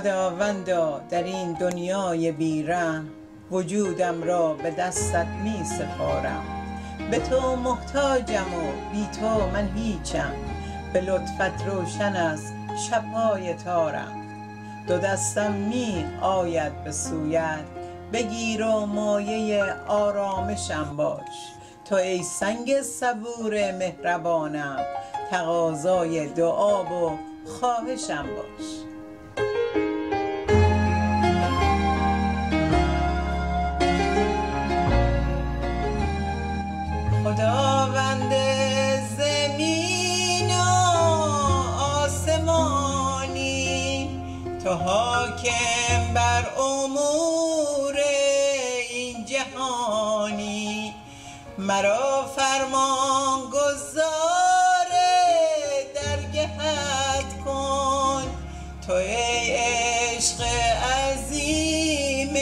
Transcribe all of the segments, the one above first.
خداوندا در این دنیای بیرحم، وجودم را به دستت می سپارم. به تو محتاجم و بی تو من هیچم، به لطفت روشن است شب‌های تارم. دو دستم می آید به سویت، بگیر و مایه آرامشم باش. تو ای سنگ صبور مهربانم، تقاضای دعا و خواهشم باش. خداوند زمین و آسمانی، تو حاکم بر امور این جهانی. مرا فرمان گزار درگهت کن، تو ای عشق عظیم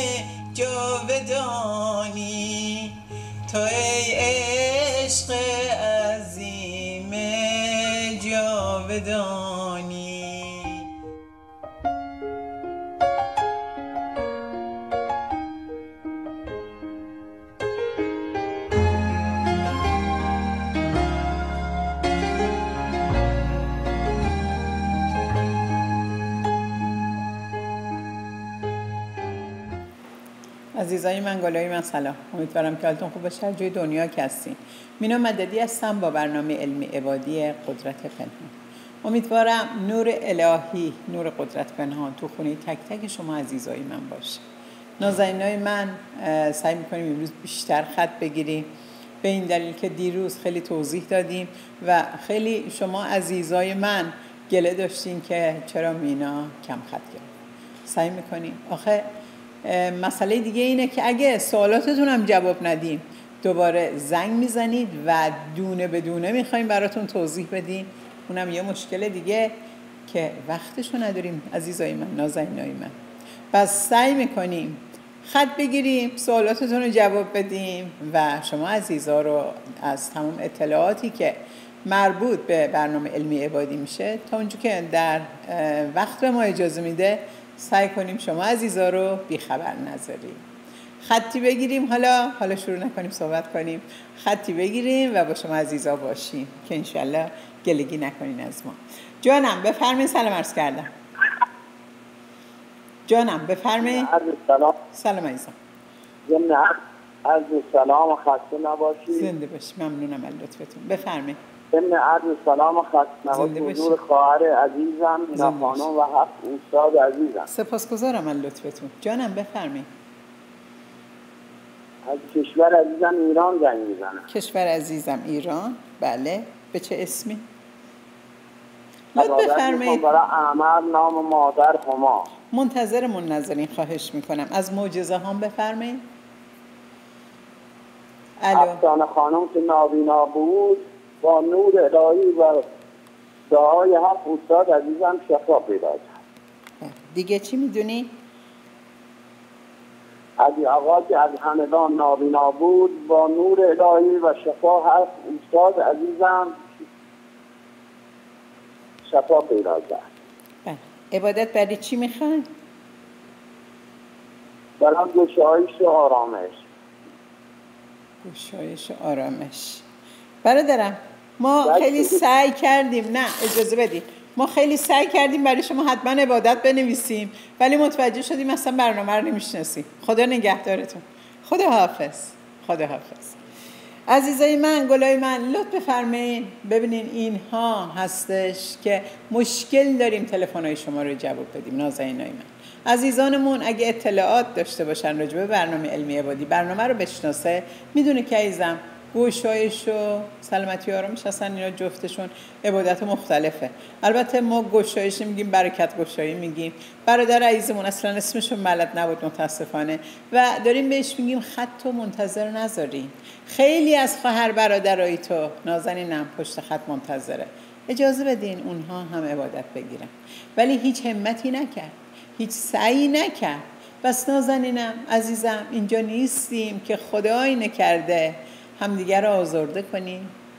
جاودانی. تو ای عشق عظیم جاودانی. عزیزای من، گلای من، سلام. امیدوارم که حالتون خوب باشه. جای دنیا که هستین. مینا مددی هستم با برنامه علمی عبادی قدرت پنهان. امیدوارم نور الهی، نور قدرت پنهان تو خونه تک تک شما عزیزای من باشه. نازنینای من، سعی میکنیم امروز بیشتر خط بگیریم، به این دلیل که دیروز خیلی توضیح دادیم و خیلی شما عزیزای من گله داشتین که چرا مینا کم خط گرفت. سعی میکنیم. آخه مسئله دیگه اینه که اگه سوالاتتون هم جواب ندیم، دوباره زنگ میزنید و دونه به دونه میخوایم براتون توضیح بدیم. اونم یه مشکل دیگه که وقتشو نداریم عزیزای من، نازنینای من. پس سعی میکنیم خط بگیریم، سوالاتتون رو جواب بدیم و شما عزیزا رو از تمام اطلاعاتی که مربوط به برنامه علمی عبادی میشه تا اونجا که در وقت ما اجازه میده سعی کنیم شما عزیزا رو بیخبر نذاریم. خطی بگیریم، حالا شروع نکنیم صحبت کنیم، خطی بگیریم و با شما عزیزا باشیم که انشالله گلگی نکنین از ما. جانم بفرمایید. سلام عرض کردم. جانم بفرمایید. سلام. سلام عزیزم. عرض سلام و خسته نباشید. زنده باشی. ممنونم از لطفتون. بفرمایید. عرض سلام و خسته نباشید. حضور خواهر عزیزم مینا خانم و 7 استاد عزیزم. سپاسگزارم از لطفتون. جانم بفرمایید. از کشور عزیزم ایران زنگ میزنم. کشور عزیزم ایران. بله. به چه اسمی؟ لطف بفرمایید. برای احمد نام مادر هما. منتظرمون نذارین خواهش میکنم. از معجزه هم بفرمایید. افسانه خانم که نابینا بود با نور الهی و دعای 7 استاد عزیزم شفا پیدا کرد. دیگه چی میدونی؟ علی آقا که از همدان نابینا بود با نور الهی و شفا 7 استاد عزیزم شفا پیدا کرد. بله. عبادت برای چی میخوان؟ برای گشایش و آرامش. گشایش و آرامش. برادرم ما خیلی سعی کردیم، نه اجازه بدید، ما خیلی سعی کردیم برای شما حتما عبادت بنویسیم ولی متوجه شدیم اصلا برنامه رو نمیشناسیم. خدا نگهدارتون. خدا حافظ. خدا حافظ. عزیزای من، گلای من، لطف بفرمایید. ببینین اینها هستش که مشکل داریم تلفن‌های شما رو جواب بدیم. نازنینای من، عزیزانمون اگه اطلاعات داشته باشن راجع به برنامه علمی عبادی، برنامه رو بشناسه، میدونه که عزیزم گشایش و سلامتی و آرامش هستن. اینا جفتشون عبادت مختلفه. البته ما گشایش میگیم، برکت گشایی میگیم. برادر عزیزمون اصلا اسمشون بلد نبود متاسفانه و داریم بهش میگیم خط و منتظر نذارین. خیلی از خواهر برادرای تو نازنینم پشت خط منتظره. اجازه بدین اونها هم عبادت بگیرن. ولی هیچ همتی نکرد، هیچ سعی نکرد. بس نازنینم عزیزم، اینجا نیستیم که خدایی نکرده همدیگر رو آزرده کنیم،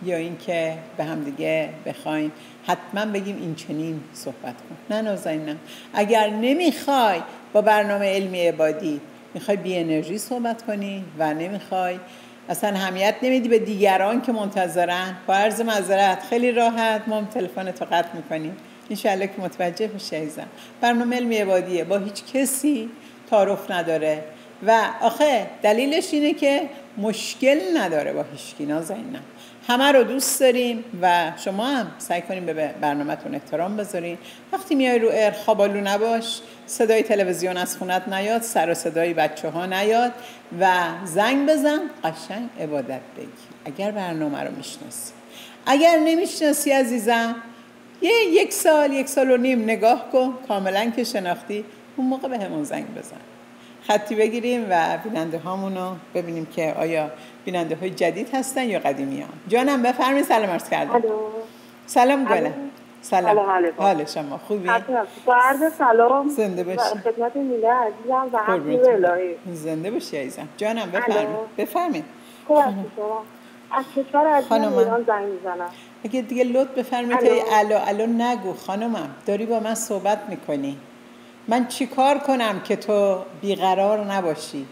یا اینکه به هم دیگه بخوایم حتما بگیم این چنین صحبت کن. نه نازنینم، اگر نمیخوای با برنامه علمی عبادی میخوای بی انرژی صحبت کنی و نمیخوای اصلا اهمیت نمیدی به دیگران که منتظرن، با عرض معذرت خیلی راحت ما تلفنتو قطع میکنیم. انشالله که متوجه بشی عزیزم، برنامه علمی عبادیه، با هیچ کسی تعارف نداره و آخه دلیلش اینه که مشکل نداره با هیچکی. نازنینم همه رو دوست داریم و شما هم سعی کنیم به برنامه‌تون احترام بذارین. وقتی میای رو ایر خوابالو نباش، صدای تلویزیون از خونت نیاد، سر و صدای بچه‌ها نیاد و زنگ بزن قشنگ عبادت بگی اگر برنامه رو میشناسی. اگر نمیشناسی عزیزم، یک سال و نیم نگاه کن، کاملا که شناختی اون موقع به همون زنگ بزن، خطی بگیریم و بیننده هامونو ببینیم که آیا بیننده های جدید هستن یا قدیمی ها. جانم بفرمایید. سلام عرض کردم. سلام گله. سلام. حال شما خوبی؟ با عرض سلام. زنده باشی. خدمت میله عزیزم و حضور الهی. زنده باشی عزیزم. جانم بفرمایید. خوب هستی شما؟ از کشور عزیزم ایران زنگ میزنم. اگه دیگه لطف بفرمایید الو نگو خانومم، داری با من صحبت میکنی. من چی کار کنم که تو بیقرار نباشی؟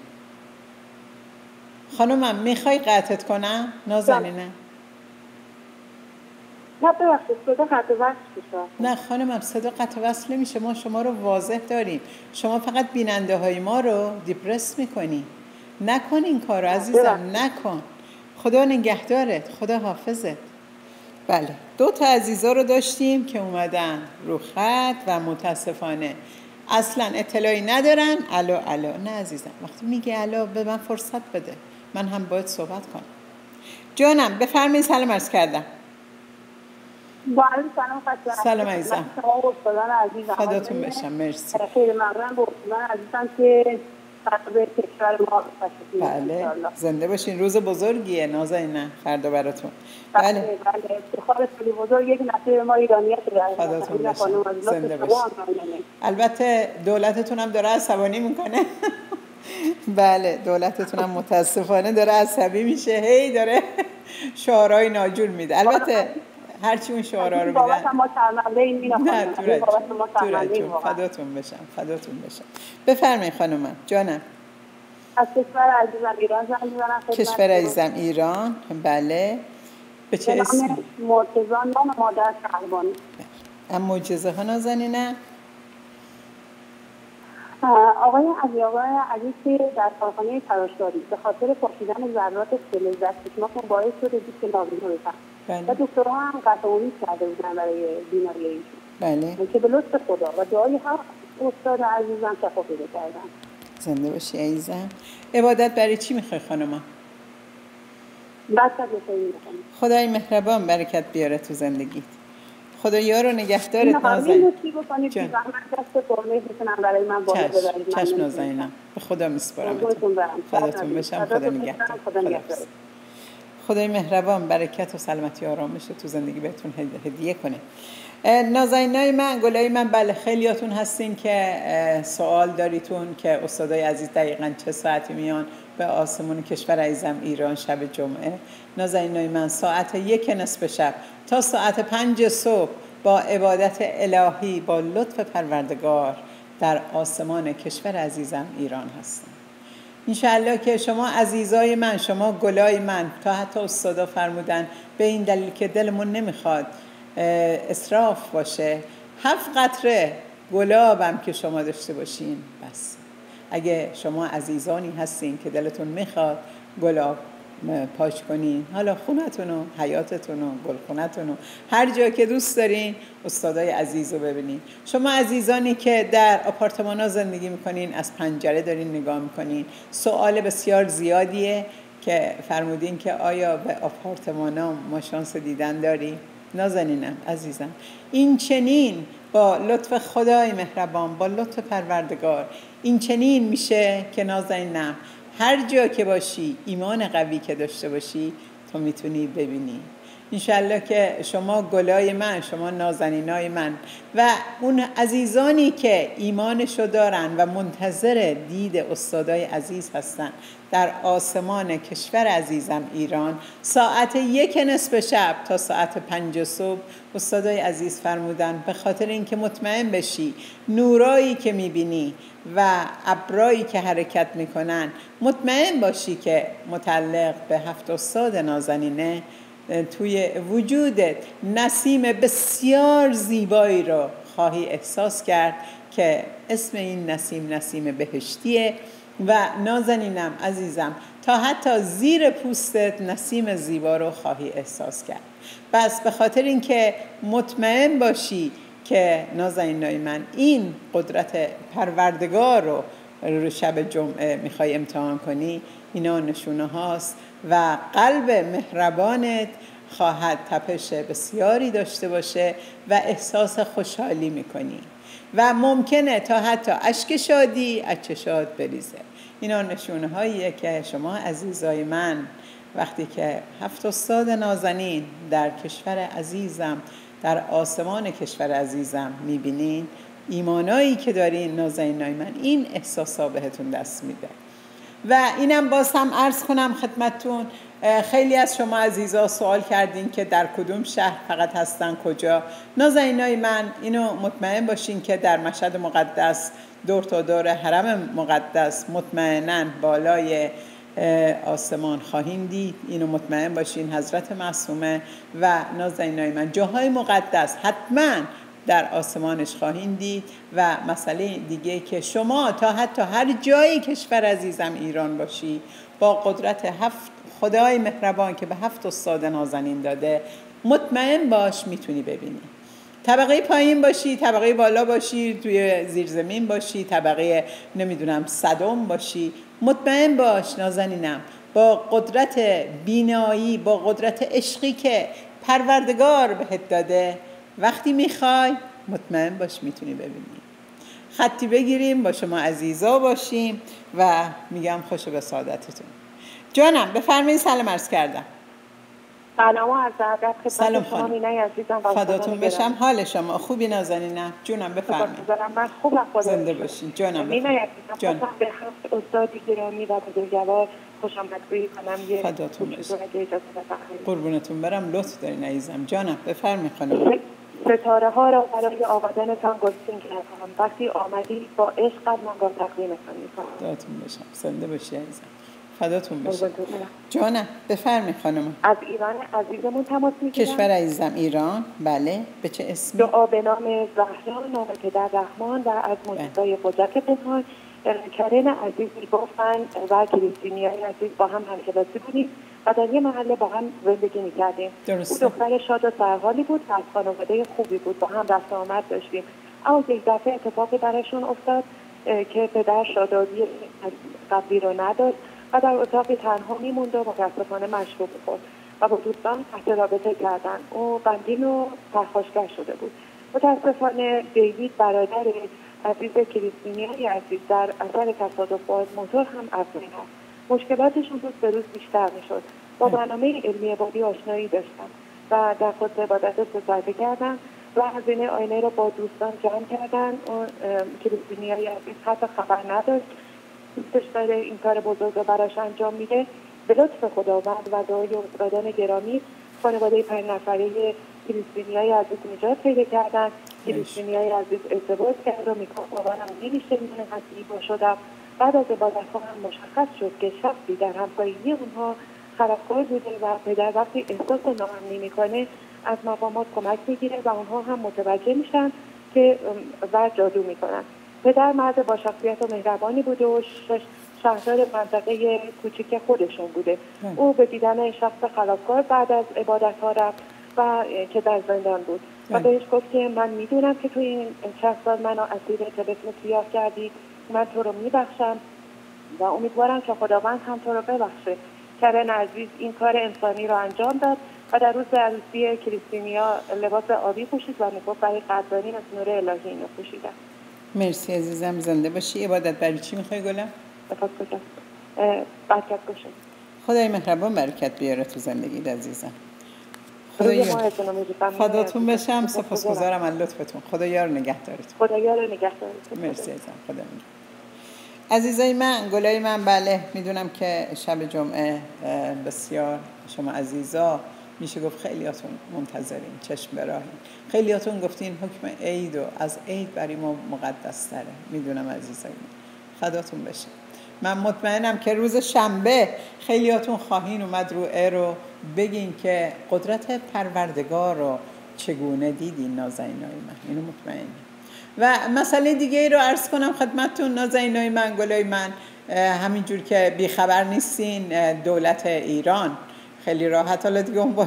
خانومم میخوای قطعت کنم؟ نازنینه نه ببخشید صدا قطع وصل میشه. نه خانومم صدا قطع وصل نمیشه، ما شما رو واضح داریم. شما فقط بیننده های ما رو دیپرس میکنی. نکن این کار رو عزیزم، نکن. خدا نگهدارت، خدا حافظت. بله 2 عزیزا رو داشتیم که اومدن رو خط و متاسفانه اصلا اطلاعی ندارن. الو نه عزیزم، وقتی میگه الو به من فرصت بده، من هم باید صحبت کنم. جانم بفرمایید. سلام عرض کردم. با عرض سلام خدمت سلام عزیزم. شما استادان عزیزم. خداتون بشم. مرسی. خیلی ممنونم به استادان عزیزم که به کشور ما تشریف بله زنده باشین. روز بزرگیه نازنینم فردا براتون. بله افتخار خیلی بزرگ، یک نصیب ما ایرانی‌ها شده. خداتون بشم. زنده باشین. البته دولتتون هم داره عصبانی میکنه. بله دولتتون هم متاسفانه داره عصبی میشه، هی داره شعارهای ناجور میده. البته هرچی اون شعارها رو میدن بابت ما شرمنده این نه فداتون بشم. بفرمایید خانومم. جانم از کشور عزیزم ایران زنگ می‌زنم. کشور عزیزم ایران. بله به چه اسمی؟ مرتضی، نام مادر شهربانی. ام معجزه ها نازنینه. آقای علی که در کارخانه تراشداری به خاطر پاشیدن ذرات فلز در چشماشون باعث شده که نابینا بشن و دکترها هم قطعونی کرده بودن برای بیماری ایشون. بله که به لطف خدا و دعای هر استاد عزیزم شفا پیدا کردن. زنده باشی عزیزم. عبادت برای چی میخوای خانوما؟ خدای مهربان برکت بیاره تو زندگیت. خدا یار و نگهدارت نازنین. چشم نازنینم. به خدا میسپارم. فداتون بشم. خدا نگهدار. خدای مهربان برکت و سلامتی و آرامش تو زندگی بهتون هدیه کنه. نازنینای من، گلای من، بله خیلیاتون هستین که سوال داریتون که استادای عزیز دقیقاً چه ساعتی میان به آسمون کشور عزیزم ایران شب جمعه. نازنینای من ساعت 1:30 شب تا ساعت 5 صبح با عبادت الهی با لطف پروردگار در آسمان کشور عزیزم ایران هستم. انشاءالله که شما عزیزای من، شما گلای من، تا حتی استادا فرمودن به این دلیل که دلمون نمیخواد اسراف باشه، 7 قطره گلابم که شما داشته باشین بس. اگه شما عزیزانی هستین که دلتون میخواد گلاب پاش کنین، حالا خونتونو، حیاتتونو، گلخونتونو، هر جا که دوست دارین استادای عزیز رو ببینین. شما عزیزانی که در آپارتمان ها زندگی میکنین، از پنجره دارین نگاه میکنین، سوال بسیار زیادیه که فرمودین که آیا به آپارتمان ها ما شانس دیدن داریم؟ نازنینم عزیزم، این چنین با لطف خدای مهربان، با لطف پروردگار این چنین میشه که نازنینم هر جا که باشی، ایمان قوی که داشته باشی، تو میتونی ببینی. انشالله که شما گلای من، شما نازنینای من و اون عزیزانی که ایمانشو دارن و منتظر دید استادای عزیز هستن در آسمان کشور عزیزم ایران، ساعت 1:00 شب تا ساعت 5 صبح استادای عزیز فرمودن به خاطر اینکه مطمئن بشی نورایی که میبینی و ابرایی که حرکت میکنن، مطمئن باشی که متعلق به 7 استاد نازنینه، توی وجودت نسیم بسیار زیبایی رو خواهی احساس کرد که اسم این نسیم نسیم بهشتیه و نازنینم عزیزم تا حتی زیر پوستت نسیم زیبا رو خواهی احساس کرد. بس به خاطر اینکه مطمئن باشی که نازنینای من این قدرت پروردگار رو شب جمعه میخوای امتحان کنی، اینا نشونه هاست و قلب مهربانت خواهد تپش بسیاری داشته باشه و احساس خوشحالی میکنی و ممکنه تا حتی اشک شادی از چشات بریزه. اینا نشونه هاییه که شما عزیزای من وقتی که 7 استاد نازنین در کشور عزیزم، در آسمان کشور عزیزم میبینین، ایمانایی که دارین نازنینای من، این احساسا بهتون دست میده. و اینم باز هم عرض کنم خدمتتون، خیلی از شما عزیزا سوال کردین که در کدوم شهر فقط هستن، کجا. نازنینای من اینو مطمئن باشین که در مشهد مقدس دور تا دور حرم مقدس مطمئناً بالای آسمان خواهیم دید. اینو مطمئن باشین حضرت معصومه و نازنینای من جاهای مقدس حتماً در آسمانش خواهیم دید. و مسئله دیگه که شما تا حتی هر جایی کشور عزیزم ایران باشی، با قدرت 7 خدای مهربان که به 7 استاد نازنین داده، مطمئن باش میتونی ببینی. طبقه پایین باشی، طبقه بالا باشی، توی زیرزمین باشی، طبقه نمیدونم صدم باشی، مطمئن باش نازنینم با قدرت بینایی، با قدرت عشقی که پروردگار بهت داده، وقتی میخوای مطمئن باش میتونی ببینی. خطی بگیریم با شما عزیزا باشیم و میگم خوش به سعادتتون. جانم بفرمایید. سلام عرض کردم. سلام و عرض ادب خدمت شما مینای عزیزم. فداتون بشم. حال شما خوبی نازنینم؟ جونم بفرمایید. من خوبم خدا زنده باشین. جانم مینای عزیزم. به 7 استادی گرامی و بزرگوار خوش آمدگویی کنم. فداتون بشم. قربونتون برم. لطف دارین عزیزم. جانم بفرمایید خانم. ستاره ها را برای آمدنتان گستین کردم. وقتی آمدی با عشق من را تقدیمتان می‌کنم. فداتون بشم. زنده باشی عزیزم. فداتون بشم. جانم بفرمایید خانم. از ایران عزیزمون تماس میگیرم. کشور عزیزم ایران. بله. به چه اسمی؟ دعا به نام زهرا، نام پدر رحمان و از موجودای قدرت پنهان. کرن عزیز میگفتن و کریستینیای عزیز با هم همکلاسی بودیم و در یه محله با هم زندگی میکردیم. او دختر شاد و سرحالی بود و از خانواده خوبی بود، با هم رفت آمد داشتیم. اما یک دفعه اتفاقی براشون افتاد که پدر شادابی قبلی رو نداشت و در اتاقی تنها میموند و متاسفانه مشروب خورد و با دوستان قطع رابطه کردن. او بندین و پرخاشگر شده بود. متاسفانه دیوید برادر عزیز کریستینیای عزیز در اثر تصادف با موتور هم افزون هست. مشکلاتشون روز به روز بیشتر میشد. با برنامه علمی عبادی آشنایی داشتن و در خود عبادت صرفه کردن و هزینه آینه رو با دوستان جمع کردن. اون کریستینیای عزیز حتی خبر نداشت دوستش داره این کار بزرگ رو براش انجام میده. به لطف خداوند و دعای استادان گرامی خانواده 5 نفره کریستینیای عزیز نجات پیدا کردن. کریستینیای عزیز ازدواج کرد و میگفت باورم نمیشه من قطعی با شدم. بعد از عبادت‌ها هم مشخص شد که شخصی در همسایگی اونها خرابکار بوده و پدر وقتی احساس ناامنی میکنه از مقامات کمک میگیره و اونها هم متوجه میشن که و جادو میکنن. پدر مرد با شخصیت و مهربانی بوده و شهردار منطقه کوچیک خودشون بوده. او به دیدن شخص خرابکار بعد از عبادت‌ها رفت و که در زندان بود و بهش گفت که من میدونم که تو این 60 سال منو اسیر طلسم سیاه کردی، من تو رو میبخشم و امیدوارم که خداوند هم تو رو ببخشه. کرن عزیز این کار انسانی رو انجام داد و در روز عروسی کریستینیا لباس آبی پوشید و میگفت برای قدردانی از نور الهی اینو پوشیدم. مرسی عزیزم. زنده باشی. عبادت برای چی میخوای گلم؟ برکت باشه. خدای مهربان برکت بیاره تو زندگی عزیزم. فداتون بشم. سپاسگزارم از لطفتون. خدا یار نگهدارتون. خدا یار نگهدارتون. مرسی عزیزم. خدا نگهدار. عزیزای من، گلای من، بله میدونم که شب جمعه بسیار شما عزیزا میشه گفت خیلیاتون منتظرین، چشم براهین. خیلیاتون گفتین حکم عید و از عید برای ما مقدس تره. میدونم عزیزای من، فداتون بشه. من مطمئنم که روز شنبه خیلیاتون خواهین اومد رو رو بگین که قدرت پروردگار رو چگونه دیدین نازنینای من. اینو مطمئنم. و مسئله دیگه ای رو عرض کنم خدمتتون نازنینای من، گلای من. همینجور که بیخبر نیستین، دولت ایران خیلی راحت حالا دیگه اون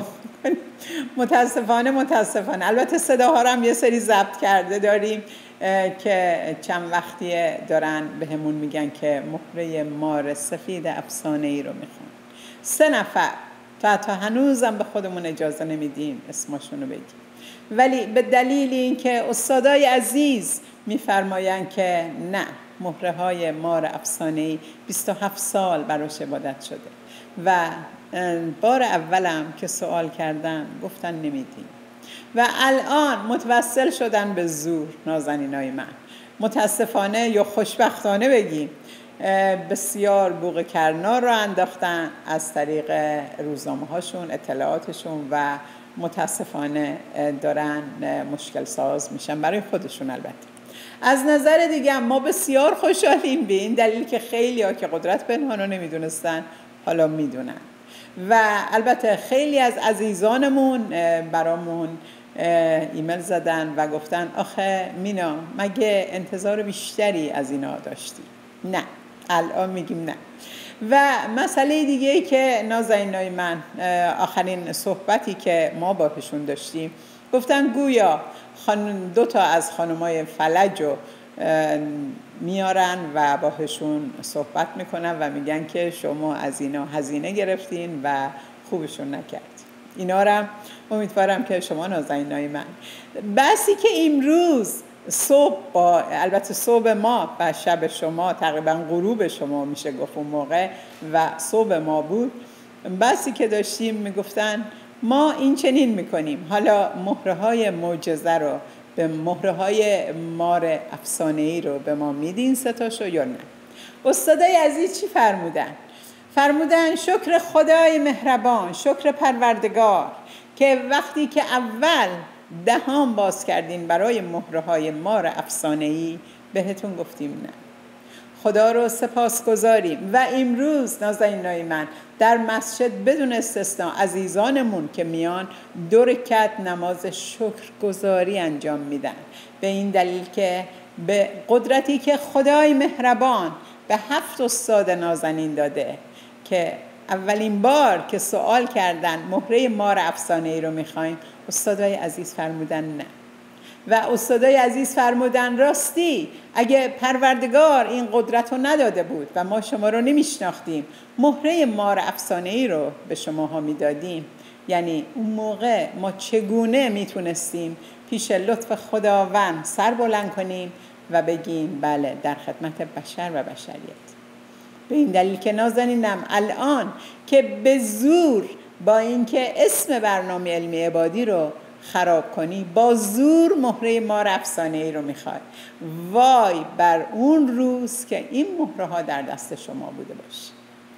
متاسفانه البته صداها رو هم یه سری ضبط کرده داریم که چند وقتیه دارن به همون میگن که مهره مار سفید افسانه ای رو میخوان. 3 نفر تا هنوزم به خودمون اجازه نمیدیم اسمشون رو بگیم، ولی به دلیل اینکه استادای عزیز میفرماین که نه، مهره های مار افسانه‌ای 27 سال براش عبادت شده و بار اولم که سوال کردن گفتن نمیدیم و الان متوسل شدن به زور. نازنینای من، متاسفانه یا خوشبختانه بگیم، بسیار بوق کرنا رو انداختن از طریق روزنامه هاشون، اطلاعاتشون و متاسفانه دارن مشکل ساز میشن برای خودشون. البته از نظر دیگه ما بسیار خوشحالیم به این دلیل که خیلی ها که قدرت پنهان رو نمیدونستن حالا میدونن و البته خیلی از عزیزانمون برامون ایمیل زدن و گفتن آخه مینا مگه انتظار بیشتری از اینا داشتی؟ نه، الان میگیم نه. و مسئله دیگه ای که نازنینای من، آخرین صحبتی که ما باهاشون داشتیم، گفتن گویا 2 تا از خانمای فلج رو میارن و باهاشون صحبت میکنن و میگن که شما از اینا هزینه گرفتین و خوبشون نکرد. اینا رو امیدوارم که شما نازنینای من، بسی که امروز صبح البته صبح ما و شب شما تقریبا غروب شما میشه گفت اون موقع و صبح ما بود، بسی که داشتیم میگفتن ما این چنین میکنیم، حالا مهره های معجزه رو به مهره های مار افسانه‌ای رو به ما میدین 3 تاشو یا نه؟ استادای عزیز چی فرمودن شکر خدای مهربان، شکر پروردگار که وقتی که اول دهان باز کردین برای مهره های مار افسانه‌ای بهتون گفتیم نه. خدا رو سپاسگزاریم و امروز نازنینای من در مسجد بدون استثناء عزیزانمون که میان 2 رکعت نماز شکرگزاری انجام میدن، به این دلیل که به قدرتی که خدای مهربان به 7 استاد نازنین داده که اولین بار که سوال کردن مهره مار افسانه‌ای رو میخواین، استادای عزیز فرمودن نه و استادای عزیز فرمودن راستی اگه پروردگار این قدرت رو نداده بود و ما شما رو نمیشناختیم، مهره مار افسانه‌ای رو به شماها میدادیم، یعنی اون موقع ما چگونه میتونستیم پیش لطف خداوند سر بلند کنیم و بگیم بله در خدمت بشر و بشریت. به این دلیل که نازنینم الان که به زور با اینکه اسم برنامه علمی عبادی رو خراب کنی، با زور مهره مار افسانه‌ای رو میخوای، وای بر اون روز که این مهره ها در دست شما بوده باشه.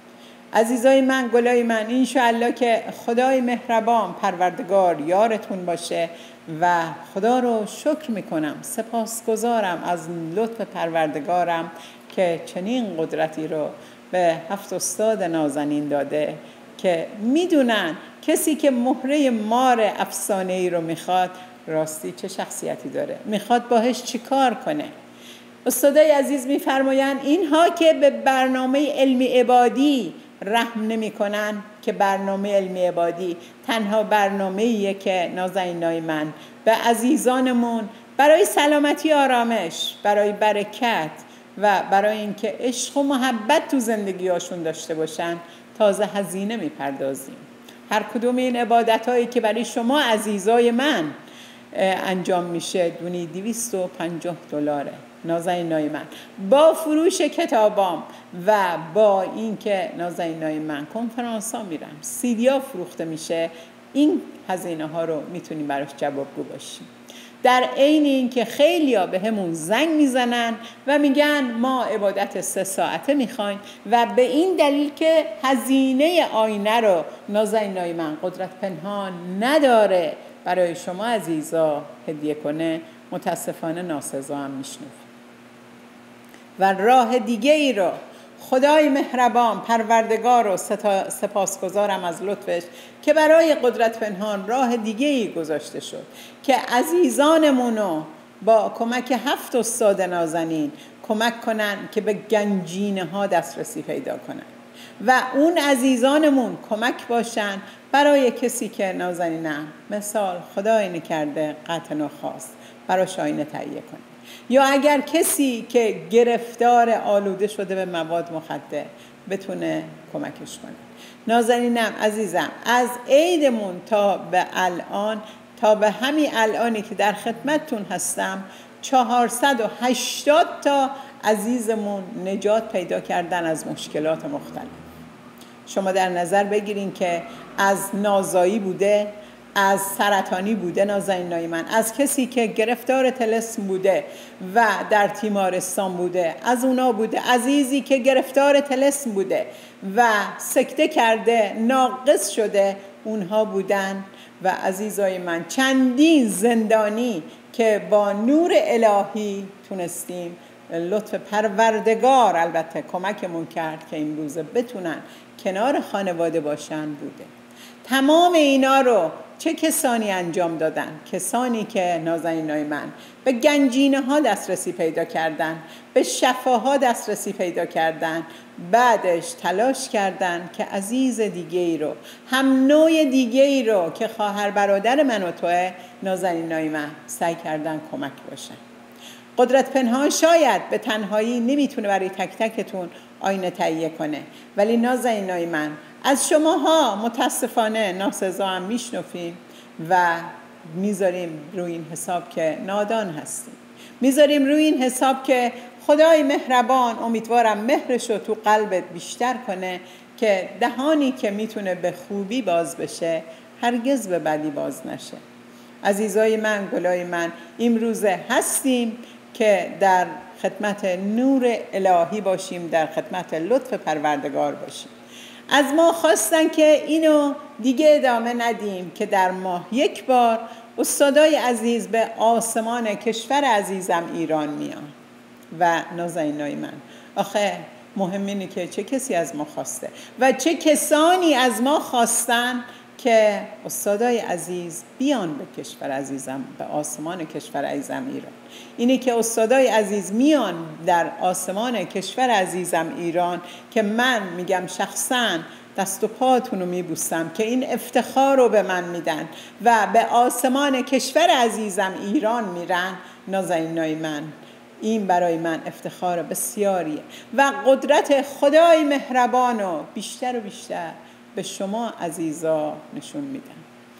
عزیزای من، گلای من، انشاءالله که خدای مهربان پروردگار یارتون باشه و خدا رو شکر میکنم، سپاسگزارم از لطف پروردگارم که چنین قدرتی رو به 7 استاد نازنین داده که میدونن کسی که مهره مار افسانه‌ای رو میخواد راستی چه شخصیتی داره، میخواد باهش چی کار کنه. استادای عزیز میفرمایند اینها که به برنامه علمی عبادی رحم نمی کنن، که برنامه علمی عبادی تنها برنامه‌ایه که نازنینای من به عزیزانمون برای سلامتی، آرامش، برای برکت و برای اینکه عشق و محبت تو زندگیاشون داشته باشن تازه هزینه میپردازیم. هر کدوم این عبادت‌هایی که برای شما عزیزای من انجام میشه دونی $250 نازنینای من، با فروش کتابام و با این که نازنینای من کنفرانس ها میرم، CD ها فروخته میشه این هزینه ها رو میتونیم براش جوابگو باشیم. در عین این که خیلیا به همون زنگ میزنن و میگن ما عبادت 3 ساعته میخوایم و به این دلیل که هزینه آینه رو نازنینای من قدرت پنهان نداره برای شما عزیزا هدیه کنه، متاسفانه ناسزا هم میشنویم. و راه دیگه ای رو خدای مهربان پروردگار و سپاسگزارم از لطفش که برای قدرت پنهان راه دیگه ای گذاشته شد که عزیزانمونو با کمک 7 استاد نازنین کمک کنن که به گنجینه ها دسترسی پیدا کنن و اون عزیزانمون کمک باشن برای کسی که نازنینم مثال خدای نکرده قطع نخواست براش آینه تهیه کنه، یا اگر کسی که گرفتار آلوده شده به مواد مخدر بتونه کمکش کنه. نازنینم عزیزم از عیدمون تا به الان، تا به همین الانی که در خدمتتون هستم 480 تا عزیزمون نجات پیدا کردن از مشکلات مختلف. شما در نظر بگیرین که از نازایی بوده، از سرطانی بوده نازنینای من، از کسی که گرفتار طلسم بوده و در تیمارستان بوده از اونا بوده، عزیزی که گرفتار طلسم بوده و سکته کرده ناقص شده اونها بودن و عزیزای من چندین زندانی که با نور الهی تونستیم لطف پروردگار البته کمکمون کرد که این روزه بتونن کنار خانواده باشن بوده. تمام اینا رو چه کسانی انجام دادن؟ کسانی که نازنینای من به گنجینه ها دسترسی پیدا کردن، به شفاها دسترسی پیدا کردن، بعدش تلاش کردن که عزیز دیگه ای رو، هم نوع دیگه ای رو که خواهر برادر من و توه، نازنینای من سعی کردن کمک باشن. قدرت پنهان شاید به تنهایی نمیتونه برای تک تکتون آینه تهیه کنه، ولی نازنینای من از شماها متاسفانه ناسزا هم میشنفیم و میذاریم روی این حساب که نادان هستیم، میذاریم روی این حساب که خدای مهربان امیدوارم مهرش رو تو قلبت بیشتر کنه که دهانی که میتونه به خوبی باز بشه هرگز به بدی باز نشه. عزیزای من، گلای من، امروزه هستیم که در خدمت نور الهی باشیم، در خدمت لطف پروردگار باشیم. از ما خواستن که اینو دیگه ادامه ندیم که در ماه 1 بار استادای عزیز به آسمان کشور عزیزم ایران میان. و نازنینای من، آخه مهم اینه که چه کسی از ما خواسته و چه کسانی از ما خواستن که استادای عزیز بیان به کشور عزیزم، به آسمان کشور عزیزم ایران. اینه که استادای عزیز میان در آسمان کشور عزیزم ایران که من میگم شخصاً دست و پاتون رو میبوسم که این افتخار رو به من میدن و به آسمان کشور عزیزم ایران میرن. نازنینای من، این برای من افتخار بسیاریه و قدرت خدای مهربان رو بیشتر و بیشتر به شما عزیزا نشون میدن.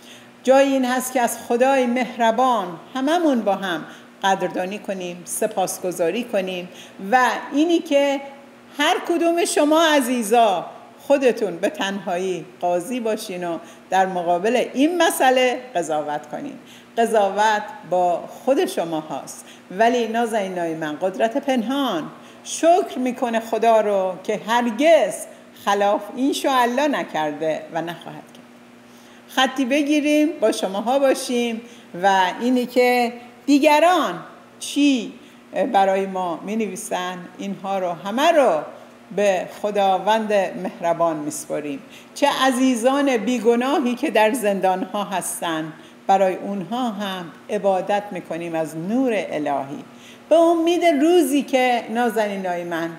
جای این هست که از خدای مهربان هممون با هم قدردانی کنیم، سپاسگزاری کنیم و اینی که هر کدوم شما عزیزا خودتون به تنهایی قاضی باشین و در مقابل این مسئله قضاوت کنین. قضاوت با خود شما هاست، ولی نازنینای من قدرت پنهان شکر میکنه خدا رو که هرگز خلاف این شو الله نکرده و نخواهد کرد. خطی بگیریم با شماها باشیم و اینی که دیگران چی برای ما می نویسن اینها رو همه رو به خداوند مهربان میسپاریم. چه عزیزان بیگناهی که در زندان ها هستن برای اونها هم عبادت میکنیم از نور الهی به امید روزی که نازنینای من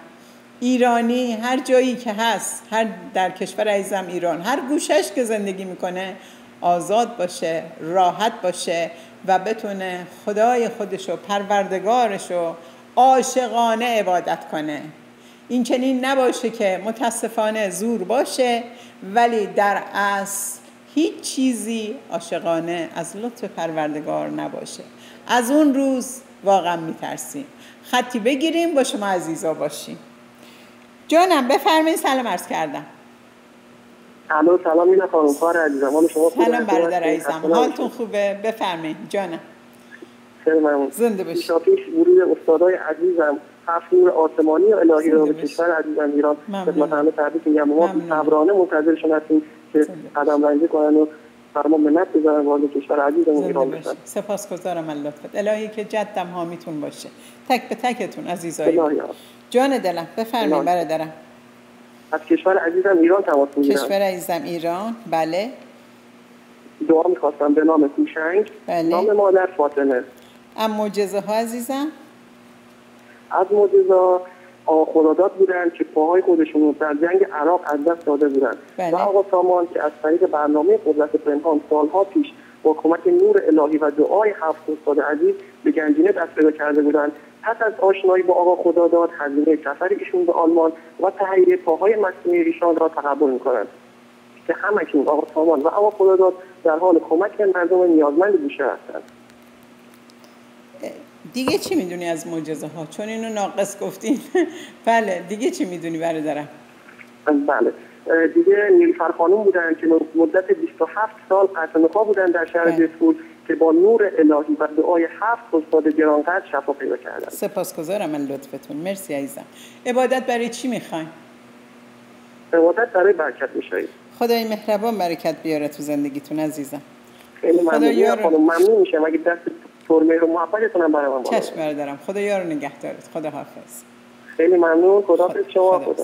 ایرانی هر جایی که هست، هر در کشور عزیزم ایران، هر گوشش که زندگی میکنه آزاد باشه، راحت باشه و بتونه خدای خودشو، پروردگارشو عاشقانه عبادت کنه. این چنین نباشه که متاسفانه زور باشه ولی در اصل هیچ چیزی عاشقانه از لطف پروردگار نباشه. از اون روز واقعا میترسیم. خطی بگیریم با شما عزیزا باشیم. جانم بفرمایید. سلام عرض کردم. الو سلام مینا خانم، کار عزیزم، حال شما خوبه؟ سلام برادر عزیزم، حالتون خوبه؟ بفرمایید جانم. خیلی ممنون. زنده باشید. پیشاپیش ورود استادای عزیزم، هفت نور آسمانی و الهی رو به کشور عزیزم ایران خدمت همه تبریک میگم. ما صبرانه منتظرشون هستیم که قدم رنجی کنن و فرما منت بذارن وارد کشور عزیزم ایران بشن. سپاسگزارم از لطفت. الهی که جدم حامیتون باشه، تک به تکتون عزیزای جان دلم. بفرمایید برادرم. از کشور عزیزم ایران تماس میگیرم. کشور عزیزم ایران، بله. دعا میخواستم به نام کوشنگ، بله. نام مادر فاطمه. ام معجزه ها عزیزم؟ از معجزه آقا خداداد بودن که پاهای خودشون رو در جنگ عراق از دست داده بودن. بله. و آقا سامان که از طریق برنامه قدرت پنهان سالها پیش با کمک نور الهی و دعای 7 استاد عزیز به گنجینه دست پیدا کرده بودند. پس از آشنایی با آقا خداداد هزینه سفر ایشون به آلمان و تهیه پاهای مصنوعی ایشان را تقبل می‌کنند که همکنون آقا سامان و آقا خداداد در حال کمک مردم نیازمند بوشهر هستند. دیگه چی میدونی از معجزه ها؟ چون اینو ناقص گفتین. بله دیگه چی میدونی برادرم؟ بله دیگه نیلوفر خانم بودن که مدت 27 سال قطع نخا بودن در شهر جسفور که با نور الهی و دعای 7 استاد گرانقدر شفا پیدا کردن. سپاسگزارم من لطفتون. مرسی عزیزم. عبادت برای چی میخواین؟ عبادت برای برکت می‌شوید. خدای مهربان برکت بیاره تو زندگیتون عزیزم. خیلی ممنون خانم، ممنون میشم اگه دست پرمهر و محبتتون هم برام باشه. چشم برادرم. خدا یار نگهدارت. خدا حافظ. خیلی ممنون. خداحافظ شما. خدا.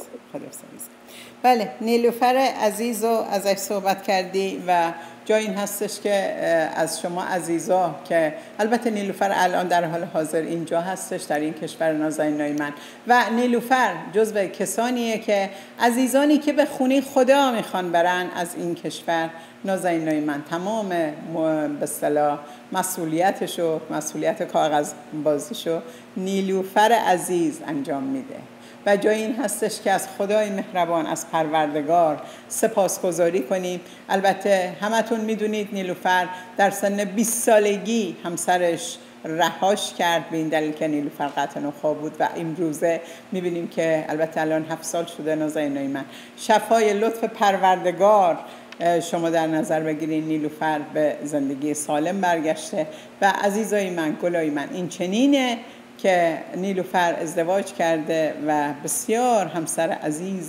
بله نیلوفر عزیز رو ازش صحبت کردی و جای این هستش که از شما عزیزا که البته نیلوفر الان در حال حاضر اینجا هستش در این کشور نازنینای من و نیلوفر جزو کسانیه که عزیزانی که به خونه خدا میخوان برن از این کشور نازنینای من تمام به اصطلاح مسئولیتشو مسئولیت کاغذ بازیشو نیلوفر عزیز انجام میده و جای این هستش که از خدای مهربان از پروردگار سپاسگزاری کنیم. البته همتون میدونید نیلوفر در سن 20 سالگی همسرش رهاش کرد به این دلیل که نیلوفر قطع نخا بود و امروزه میبینیم که البته الان 7 سال شده نازنینای من شفای لطف پروردگار شما در نظر بگیرید نیلوفر به زندگی سالم برگشته و عزیزای من گلای من این چنینه که نیلوفر ازدواج کرده و بسیار همسر عزیز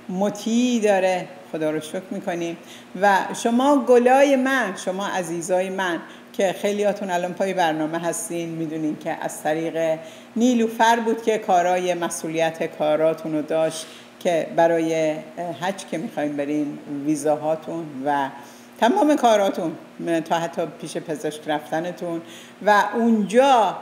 مطیع داره. خدا رو شکر میکنیم و شما گلای من شما عزیزای من که خیلیاتون الان پای برنامه هستین میدونین که از طریق نیلوفر بود که کارای مسئولیت کاراتون رو داشت که برای حج که میخواین برین ویزاهاتون و تمام کاراتون تا حتی پیش پزشک رفتنتون و اونجا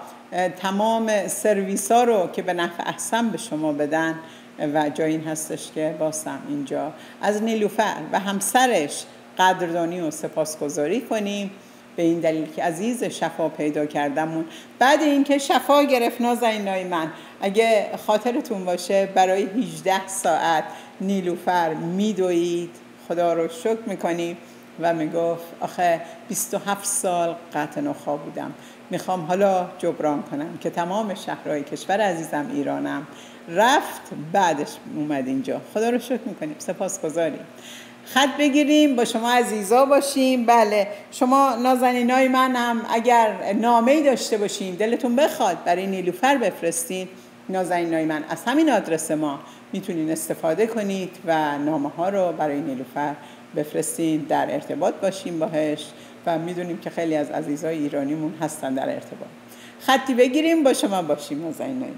تمام سرویس ها رو که به نفع احسن به شما بدن و جای این هستش که باسم اینجا از نیلوفر و همسرش قدردانی و سپاسگزاری کنیم به این دلیل که عزیز شفا پیدا کردمون بعد اینکه شفا گرفت نازنینای من اگه خاطرتون باشه برای 18 ساعت نیلوفر میدوید خدا رو شکر میکنیم و میگفت آخه 27 سال قطع نخا بودم میخوام حالا جبران کنم که تمام شهرهای کشور عزیزم ایرانم رفت بعدش اومد اینجا. خدا رو شکر میکنیم سپاسگزاریم. خط بگیریم با شما عزیزا باشیم. بله شما نازنینای من هم اگر نامه‌ای داشته باشین دلتون بخواد برای نیلوفر بفرستین نازنینای من از همین آدرس ما میتونین استفاده کنید و نامه ها رو برای نیلوفر بفرستین در ارتباط باشیم باهاش و میدونیم که خیلی از عزیزای ایرانیمون هستن در ارتباط. خطی بگیریم با شما باشیم نازنینای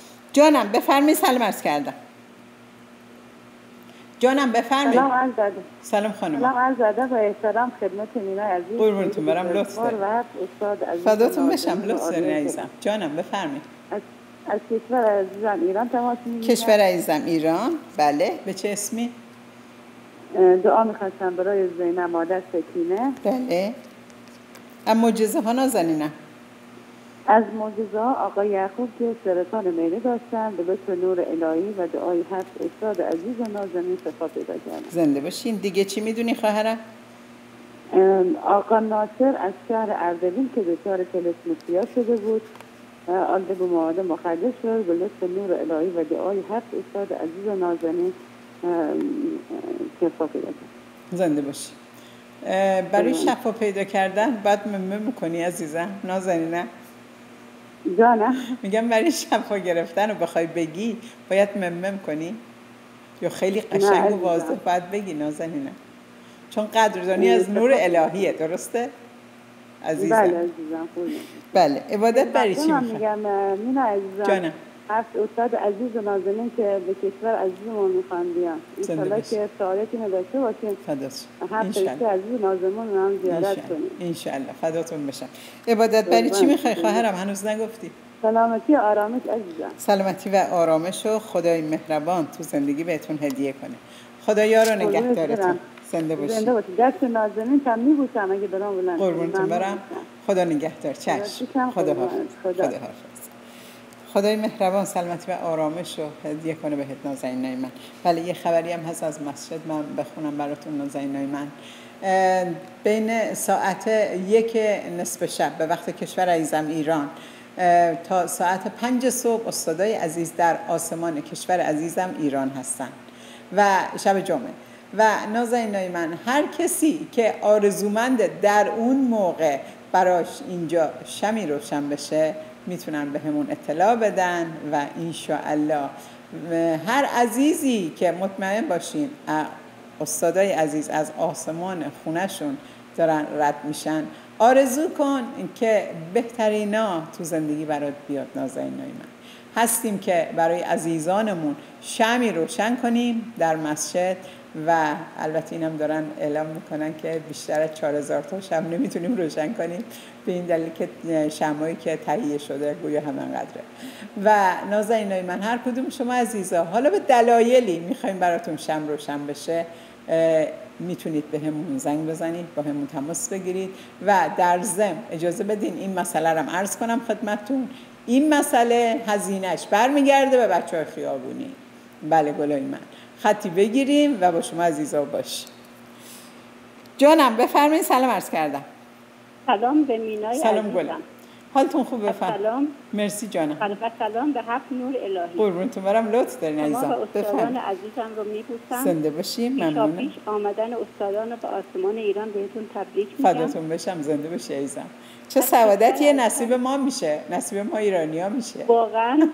جانم. بفرمایید. سلام عرض کردم جانم. بفرمایید. سلام عرض ادب. سلام خانم. سلام عرض ادب و احترام خدمت مینا عزیز. قربونتون برم. لطف دارید. استاد عزیز. فداتون بشم. لطف دارید عزیزم. جانم بفرمایید. از کشور عزیزم ایران تماس میگیرم. کشور عزیزم ایران. بله. به چه اسمی؟ دعا میخواستم برای زینب مادر سکینه. بله. اما معجزه ها نازنینم. از معجزه ها آقا یعقوب که سرطان معده داشتن به لطف نور الهی و دعای 7 استاد عزیز و نازنین شفا پیدا کردن. زنده باشین. دیگه چی میدونی خواهرم؟ آقا ناصر از شهر اردبیل که دچار تلسموسیا شده بود آلده به مواد مخدر شد به لطف نور الهی و دعای 7 استاد عزیز و نازنین شفا پیدا کرد. زنده باشی. برای شفا پیدا کردن باید ممه میکنی عزیزم نازنینه؟ جانم میگم برای شفا گرفتن رو بخوای بگی باید ممه کنی یا خیلی قشنگ و واضح باید بگی نازنینه؟ چون قدردانی از نور الهیه. درسته عزیزم؟ بله عزیزم خوبه. بله. عبادت برای چی میخوای؟ میگم مینا عزیزم جانم. هفت استاد عزیز و نازنین که به کشور عزیزمون میخوان بیان انشالله که سعادتی نداشته باشیم. هفت فرشته عزیز و نازنین رو هم زیارت کنیم انشالله. فداتون بشم. عبادت برای چی میخوای خواهرم؟ هنوز نگفتی. سلامتی و آرامش عزیزم. سلامتی و آرامش رو خدای مهربان تو زندگی بهتون هدیه کنه. خدا یار و نگهدارتون. زنده باشی. زنده باشی. دست نازنین هم میبوسم اگه دارم بلند. قربونتون برم. خدا نگهدار. چشم. خدا حافظ. خدای مهربان سلامتی و آرامش رو هدیه کنه بهت نازنینای من. بله یه خبری هم هست از مسجد من بخونم براتون نازنینای من. بین ساعت 1:00 شب به وقت کشور عزیزم ایران تا ساعت 5 صبح استادای عزیز در آسمان کشور عزیزم ایران هستن و شب جمعه. و نازنینای من هر کسی که آرزومند در اون موقع براش اینجا شمی روشن بشه میتونن به همون اطلاع بدن و انشاءالله هر عزیزی که مطمئن باشین استادای عزیز از آسمان خونهشون دارن رد میشن آرزو کن که بهترینا تو زندگی برات بیاد. نازنینای من هستیم که برای عزیزانمون شمی روشن کنیم در مسجد و البته اینم دارن اعلام میکنن که بیشتر از 4000 تا شمع نمیتونیم روشن کنیم به این دلیل که شمعی که تهیه شده گویا همانقدره. و نازنینای من هر کدوم شما عزیزا حالا به دلایلی میخوایم براتون شمع روشن بشه میتونید به همون زنگ بزنید با همون تماس بگیرید و در ضمن اجازه بدین این مسئله رو عرض کنم خدمتتون. این مسئله هزینه‌اش برمیگرده به بچه‌های خیابونی. بله گلای من خطی بگیریم و با شما عزیزا باش. جانم بفرمایید. سلام عرض کردم. سلام به مینای سلام گلم. حالتون خوبه؟ سلام. مرسی جانم. سلام به هفت نور الهی. قربونتون برم. لطف دارین عزیزم. شما و استادان عزیزم رو میبوسم. زنده باشیم. ممنونم. پیش آمدن استادان به آسمان ایران بهتون تبریک میگم. فداتون بشم. زنده باشی عزیزم. چه سعادتیه نصیب ما میشه. نصیب ما ایرانی‌ها میشه. واقعا.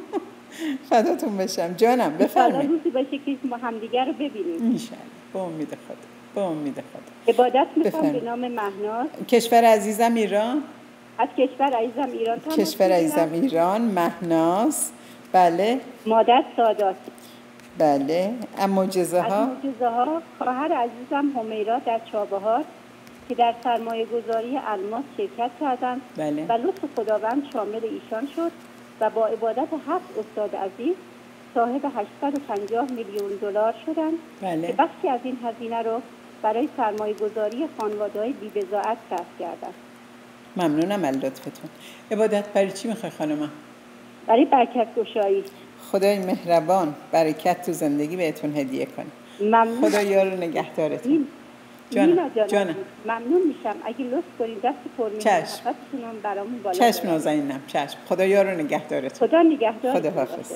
فداتون بشم. جانم بفرمایید. روزی باشه که ما همدیگه رو ببینیم. انشالله. به امید خدا. به امید خدا. عبادت میکنم به نام مهناز. کشور عزیزم ایران. از کشور عزیزم ایران. کشور عزیزم ایران. مهناز. بله. مادر سادات. بله. معجزه ها. خواهر عزیزم همیرا در چابهار که در سرمایه گذاری الماس شرکت کردند. بله. و لطف خداوند شامل ایشان شد و با عبادت 7 استاد عزیز صاحب 850 میلیون دلار شدند. بله. که بخشی از این هزینه رو برای سرمایه گذاری خانواده‌های بی‌بضاعت صرف کردند. ممنونم از لطفتون. عبادت برای چی میخوای خانم؟ برای برکت گشایی. خدای مهربان برکت تو زندگی بهتون هدیه کنه. ممنون. خدا یار و نگهدارتون. جانم. ممنون میشم اگه لطف کنید دست پر محبتتون برامون بالا. چشم نازنینم. چشم. خدا یار و نگهدارتون. خدا نگهدار. خدا حافظ.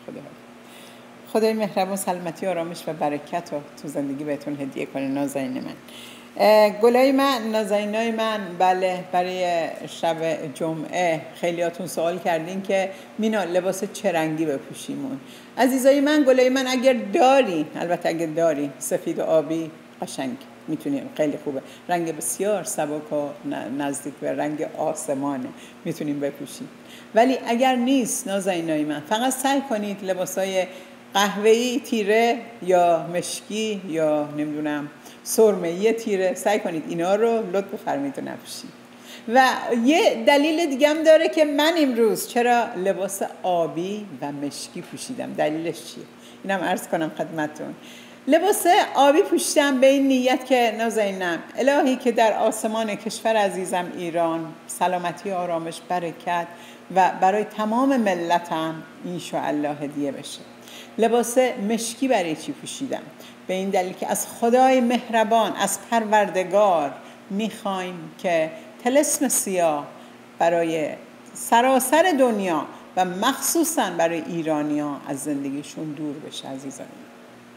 خدای مهربان سلامتی آرامش و برکت رو تو زندگی بهتون هدیه کنه نازنین من. گلای من، نازنینای من، بله برای شب جمعه خیلیاتون سوال کردین که مینا لباس چه رنگی بپوشیمون. عزیزای من، گلای من اگر داری، البته اگر داری سفید و آبی قشنگ میتونیم، خیلی خوبه، رنگ بسیار سبک و نزدیک به رنگ آسمانه، میتونیم بپوشیم. ولی اگر نیست نازنینای من، فقط سعی کنید لباسای قهوه‌ای تیره یا مشکی یا نمیدونم سرمه‌ای تیره، سعی کنید اینا رو لطف فرمایید نپوشید. و یه دلیل دیگه هم داره که من امروز چرا لباس آبی و مشکی پوشیدم. دلیلش چیه؟ اینم عرض کنم خدمتتون. لباس آبی پوشیدم به این نیت که نازنینم الهی که در آسمان کشور عزیزم ایران سلامتی، آرامش، برکت و برای تمام ملتم انشاءالله هدیه بشه. لباس مشکی برای چی پوشیدم؟ به این دلیل که از خدای مهربان، از پروردگار میخوایم که طلسم سیاه برای سراسر دنیا و مخصوصا برای ایرانیان از زندگیشون دور بشه. عزیزان،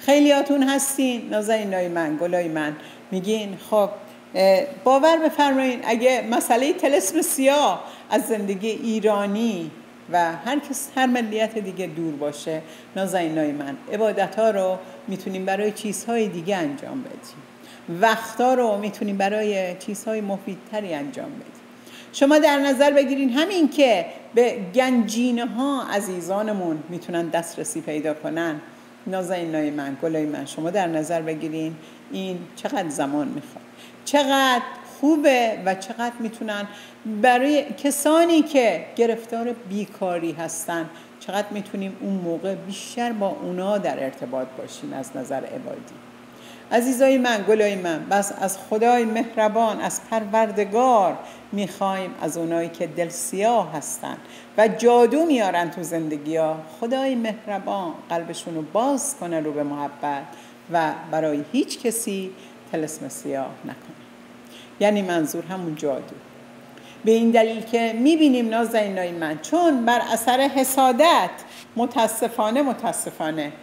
خیلیاتون هستین نازنینای من، گلای من، میگین خب باور بفرمایین اگه مسئله طلسم سیاه از زندگی ایرانی و هر ملیت دیگه دور باشه، نازنینای من، عبادت‌ها رو میتونیم برای چیزهای دیگه انجام بدیم، وقت‌ها رو میتونیم برای چیزهای مفیدتری انجام بدیم. شما در نظر بگیرین همین که به گنجینه‌ها عزیزانمون میتونن دسترسی پیدا کنن، نازنینای من، گلای من، شما در نظر بگیرین این چقدر زمان میخواد، چقدر خوبه و چقدر میتونن برای کسانی که گرفتار بیکاری هستن، چقدر میتونیم اون موقع بیشتر با اونا در ارتباط باشیم از نظر عبادی. عزیزای من، گلای من، بس از خدای مهربان، از پروردگار میخوایم از اونایی که دل سیاه هستن و جادو میارن تو زندگی ها، خدای مهربان قلبشون رو باز کنه رو به محبت و برای هیچ کسی طلسم سیاه نکنه. یعنی منظور همون جادو. به این دلیل که میبینیم نازنینای من، چون بر اثر حسادت متاسفانه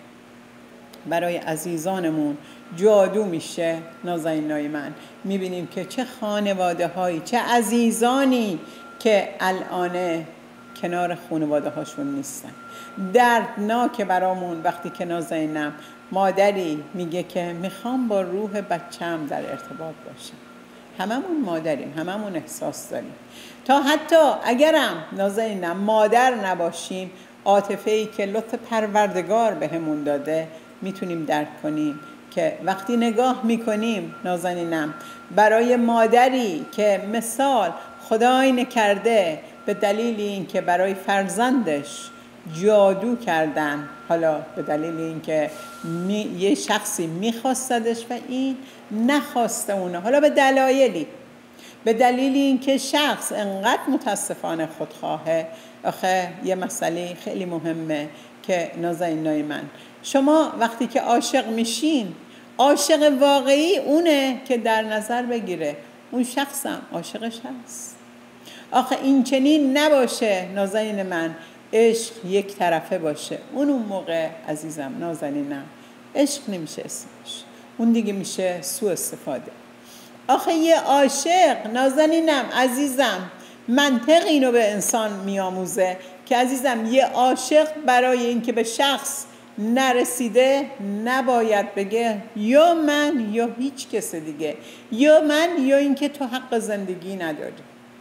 برای عزیزانمون جادو میشه، نازنینای من، میبینیم که چه خانواده هایی، چه عزیزانی که الان کنار خانواده هاشون نیستن. دردناکه برامون وقتی که نازنینم مادری میگه که میخوام با روح بچم در ارتباط باشم. هممون مادریم، هممون احساس داریم. تا حتی اگرم نازنینم مادر نباشیم، عاطفه‌ای که لطف پروردگار بهمون داده میتونیم درک کنیم که وقتی نگاه میکنیم نازنینم برای مادری که مثال خدای نکرده به دلیل اینکه برای فرزندش جادو کردن، حالا به دلیل اینکه یه شخصی میخواستدش و این نخواسته اونه، حالا به دلایلی، به دلیل اینکه شخص انقدر متاسفانه خودخواهه. آخه یه مسئله خیلی مهمه که نازنینای من، شما وقتی که عاشق میشین، عاشق واقعی اونه که در نظر بگیره اون شخصم عاشقش هست. آخه این چنین نباشه نازنین من، عشق یک طرفه باشه، اون موقع عزیزم، نازنینم، عشق نمیشه اسمش، اون دیگه میشه سوء استفاده. آخه یه عاشق، نازنینم عزیزم، منطق اینو به انسان میاموزه که عزیزم یه عاشق برای اینکه به شخص نرسیده نباید بگه یا من یا هیچ کس دیگه، یا من یا اینکه تو حق زندگی نداری.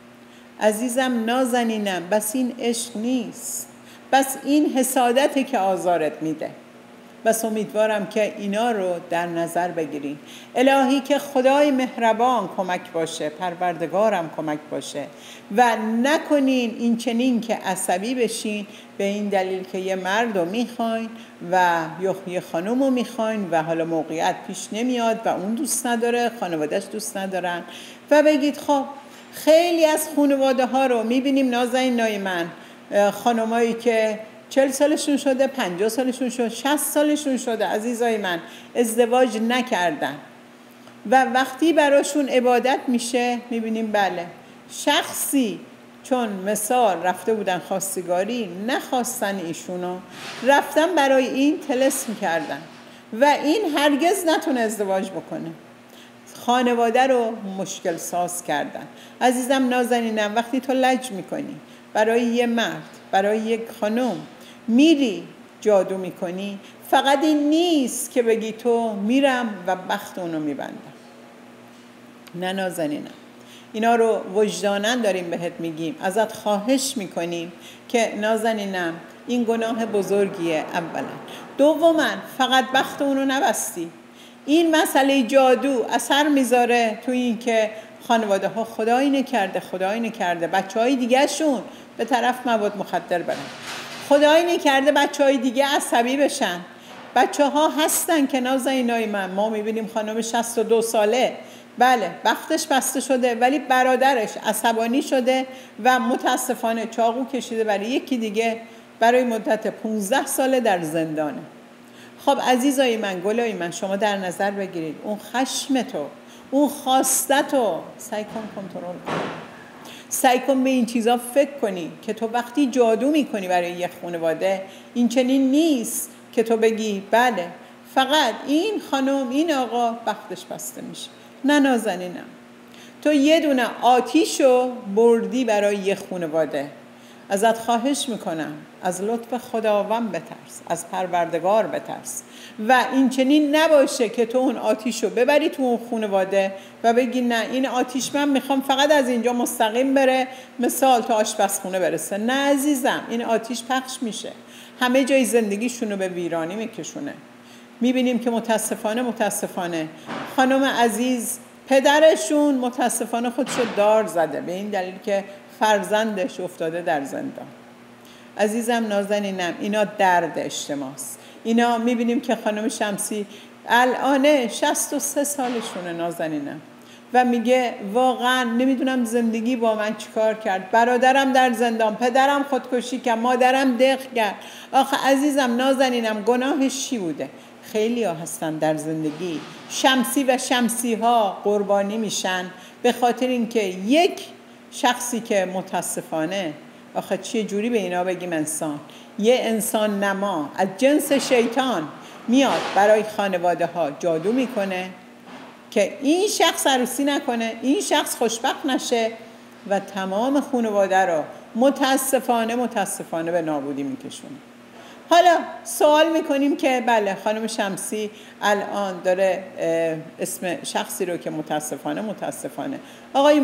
عزیزم نازنینم، بس این عشق نیست، بس این حسادته که آزارت میده. بس امیدوارم که اینا رو در نظر بگیرین. الهی که خدای مهربان کمک باشه، پروردگارم کمک باشه و نکنین این چنین که عصبی بشین به این دلیل که یه مرد رو میخواین و یه خانوم رو میخواین و حالا موقعیت پیش نمیاد و اون دوست نداره، خانوادهش دوست ندارن و بگید خب خیلی از خانواده ها رو میبینیم نازنینای من، خانمایی که 40 سالشون شده، 50 سالشون شده، 60 سالشون شده، عزیزای من، ازدواج نکردن و وقتی براشون عبادت میشه میبینیم بله شخصی چون مثال رفته بودن خواستگاری، نخواستن ایشونو، رفتن برای این طلسم کردن و این هرگز نتونه ازدواج بکنه، خانواده رو مشکل ساز کردن. عزیزم نازنینم، وقتی تو لج میکنی برای یه مرد، برای یک خانم میری جادو میکنی، فقط این نیست که بگی تو میرم و بخت اونو میبندم. نه نازنینم، اینا رو وجداناً داریم بهت میگیم، ازت خواهش میکنیم که نازنینم این گناه بزرگیه. اولا، دوما فقط بخت اونو نبستی، این مسئله جادو اثر میذاره تو این که خانواده ها خدایی نکرده بچه های دیگه شون به طرف مواد مخدر برن، خدایی نکرده بچه های دیگه عصبی بشن. بچه ها هستن که نازنینای من، ما میبینیم خانم 62 ساله بله بختش بسته شده ولی برادرش عصبانی شده و متاسفانه چاقو کشیده برای یکی دیگه، برای مدت 15 ساله در زندانه. خب عزیزای من، گلای من، شما در نظر بگیرید اون خشم تو، اون خواستت رو سعی کن کنترل کن. سعی کن به این چیزا فکر کنی که تو وقتی جادو میکنی برای یک خانواده، این چنین نیست که تو بگی بله فقط این خانم این آقا بختش بسته میشه. نه نازنینم، تو یه دونه آتیشو بردی برای یه خانواده. ازت خواهش میکنم از لطف خداوند بترس، از پروردگار بترس و این چنین نباشه که تو اون آتیشو ببری تو اون خانواده و بگی نه این آتیش من میخوام فقط از اینجا مستقیم بره، مثال تا آشپزخونه برسه. نه عزیزم، این آتیش پخش میشه، همه جای زندگیشونو به ویرانی میکشونه. میبینیم که متاسفانه خانم عزیز پدرشون متاسفانه خودشو دار زده به این دلیل که فرزندش افتاده در زندان. عزیزم نازنینم، اینا درد اجتماعست. اینا میبینیم که خانم شمسی الان 63 سالشونه نازنینم و میگه واقعا نمیدونم زندگی با من چیکار کرد. برادرم در زندان، پدرم خودکشی کرد، مادرم دق کرد. آخه عزیزم نازنینم گناهش چی بوده؟ خیلی ها هستن در زندگی شمسی و شمسی ها قربانی میشن به خاطر اینکه یک شخصی که متاسفانه، آخه چیه جوری به اینا بگیم انسان، یه انسان نما از جنس شیطان میاد برای خانواده ها جادو میکنه که این شخص عروسی نکنه، این شخص خوشبخت نشه و تمام خانواده رو متاسفانه به نابودی میکشونه. حالا سوال میکنیم که بله خانم شمسی الان داره اسم شخصی رو که متاسفانه آقای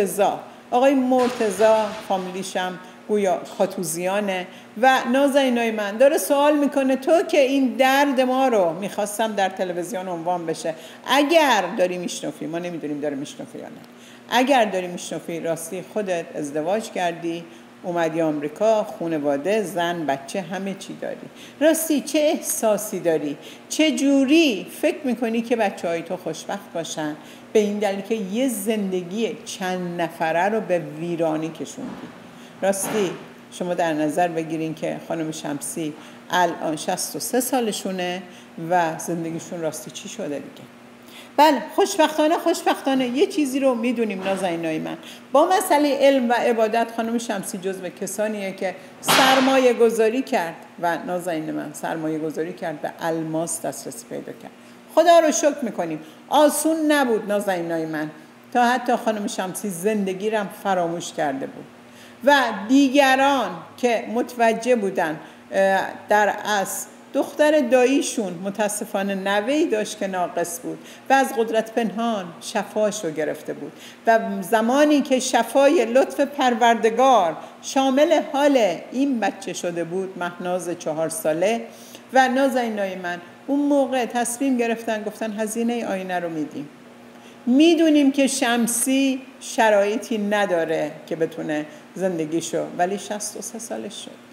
مرتضی فامیلیشم گویا خاتوزیانه و نازنینای من داره سوال میکنه تو که این درد ما رو میخواستم در تلویزیون عنوان بشه، اگر داری میشنفی، ما نمیدونیم داره میشنفی یا نه، اگر داری میشنفی راستی خودت ازدواج کردی، اومدی آمریکا، خانواده، زن، بچه، همه چی داری، راستی چه احساسی داری؟ چه جوری فکر میکنی که بچه‌های تو خوشبخت باشن به این دلیل که یه زندگی چند نفره رو به ویرانی کشوندی؟ راستی شما در نظر بگیرین که خانم شمسی الان 63 سالشونه و زندگیشون راستی چی شده دیگه. بله خوشبختانه یه چیزی رو میدونیم نازنینای من، با مسئله علم و عبادت خانم شمسی جزو کسانیه که سرمایه گذاری کرد و نازنین من سرمایه گذاری کرد به الماس دسترسی پیدا کرد. خدا رو شکر میکنیم. آسون نبود نازنینای من، تا حتی خانم شمسی زندگی رو فراموش کرده بود و دیگران که متوجه بودن در اصل دختر داییشون متاسفانه نوهی داشت که ناقص بود و از قدرت پنهان شفاش رو گرفته بود و زمانی که شفای لطف پروردگار شامل حال این بچه شده بود، مهناز 4 ساله و نازنینای من اون موقع تصمیم گرفتن گفتن هزینه آینه رو میدیم. میدونیم که شمسی شرایطی نداره که بتونه زندگیشو، ولی 63 سالش شد.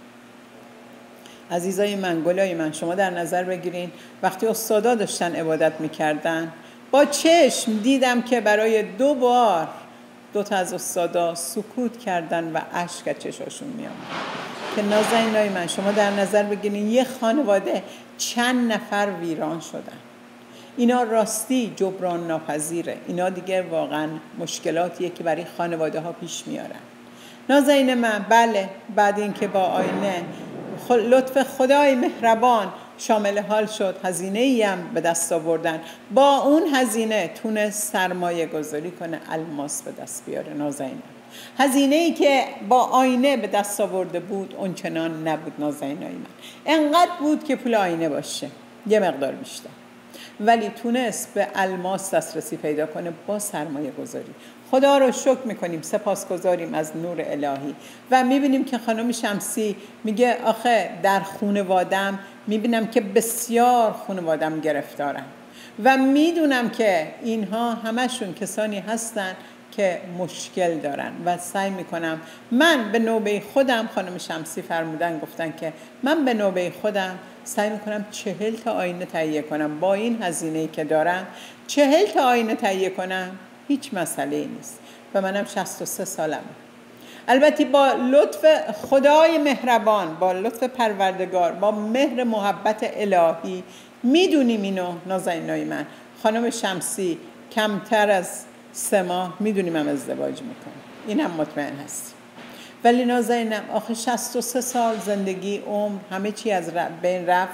عزیزای من، گلای من، شما در نظر بگیرین وقتی استادا داشتن عبادت میکردن با چشم دیدم که برای 2 بار 2 تا از استادا سکوت کردن و اشک از چشاشون میاد. که نازنینای من شما در نظر بگیرین یه خانواده چند نفر ویران شدن. اینا راستی جبران ناپذیره. اینا دیگه واقعا مشکلاتیه که برای خانواده ها پیش میارن. نازنین من بله بعد این که با آینه لطف خدای مهربان شامل حال شد، هزینه‌ای هم به دست آوردن، با اون هزینه تونست سرمایه گذاری کنه، الماس به دست بیاره. نازنین هزینه‌ای که با آینه به دست آورده بود اون چنان نبود نازنینای من، انقدر بود که پول آینه باشه یه مقدار بیشتر، ولی تونست به الماس دسترسی پیدا کنه با سرمایه گذاری. خدا رو شکر میکنیم، سپاسگزاریم از نور الهی و میبینیم که خانم شمسی میگه آخه در خانوادم میبینم که بسیار خانوادم گرفتارن و میدونم که اینها همشون کسانی هستن که مشکل دارن و سعی میکنم من به نوبه خودم، خانم شمسی فرمودن گفتن که من به نوبه خودم سعی میکنم 40 تا آینه تهیه کنم. با این هزینه‌ای که دارم 40 تا آینه تهیه کنم هیچ مسئله‌ای نیست و منم 63 سالمه. البته با لطف خدای مهربان، با لطف پروردگار، با مهر محبت الهی میدونیم اینو نازنینای من. خانم شمسی کمتر از 3 ماه میدونیم هم ازدواج میکنه، اینم مطمئن هستی. ولی نازنینم آخه 63 سال زندگی، عمر، همه چی از بین رفت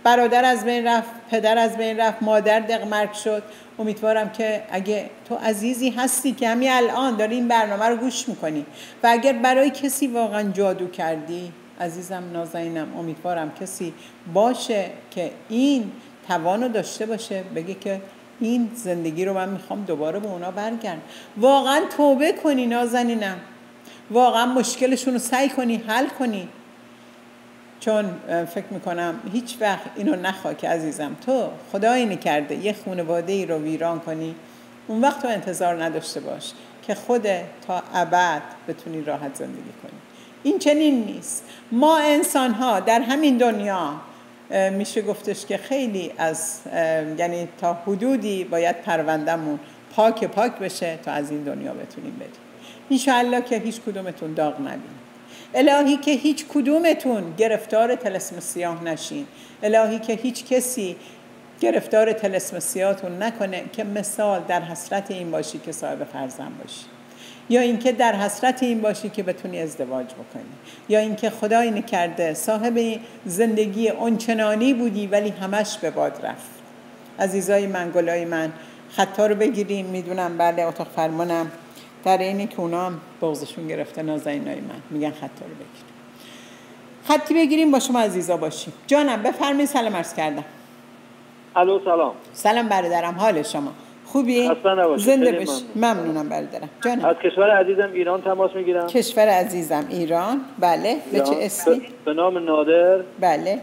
برادر از بین رفت، پدر از بین رفت، مادر دغمرگ شد. امیدوارم که اگه تو عزیزی هستی که همین الان داری این برنامه رو گوش میکنی و اگر برای کسی واقعا جادو کردی، عزیزم نازنینم، امیدوارم کسی باشه که این توانو داشته باشه بگه که این زندگی رو من میخوام دوباره به اونا برگردم. واقعا توبه کنی نازنینم، واقعا مشکلشون رو سعی کنی حل کنی، چون فکر میکنم هیچ وقت اینو نخواه که عزیزم تو خدا اینی کرده یه خانواده ای رو ویران کنی، اون وقت تو انتظار نداشته باش که خودت تا ابد بتونی راحت زندگی کنی. این چنین نیست. ما انسان ها در همین دنیا میشه گفتش که خیلی از یعنی تا حدودی باید پروندهمون پاک بشه تا از این دنیا بتونیم بریم. انشاءالله که هیچ کدومتون داغ نبینید. الهی که هیچ کدومتون گرفتار طلسم سیاه نشین. الهی که هیچ کسی گرفتار طلسم سیاهتون نکنه که مثال در حسرت این باشی که صاحب فرزند باشی، یا اینکه در حسرت این باشی که بتونی ازدواج بکنی، یا اینکه خدا اینو کرده صاحب زندگی اونچنانی بودی ولی همش به باد رفت. عزیزای من، گلای من، خطا رو بگیریم. میدونم بله اتاق فرمانم در اینه که اونا هم بغضشون گرفته، نازنینای من میگن خطا رو بگیریم. خطی بگیریم با شما عزیزا باشیم. جانم بفرمایید. سلام عرض کردم. الو سلام. سلام برادرم، حال شما خوبی؟ زنده باشی. ممنونم برادرم. جانم. از کشور عزیزم ایران تماس میگیرم. کشور عزیزم ایران. بله. به چه اسمی؟ به نام نادر. بله.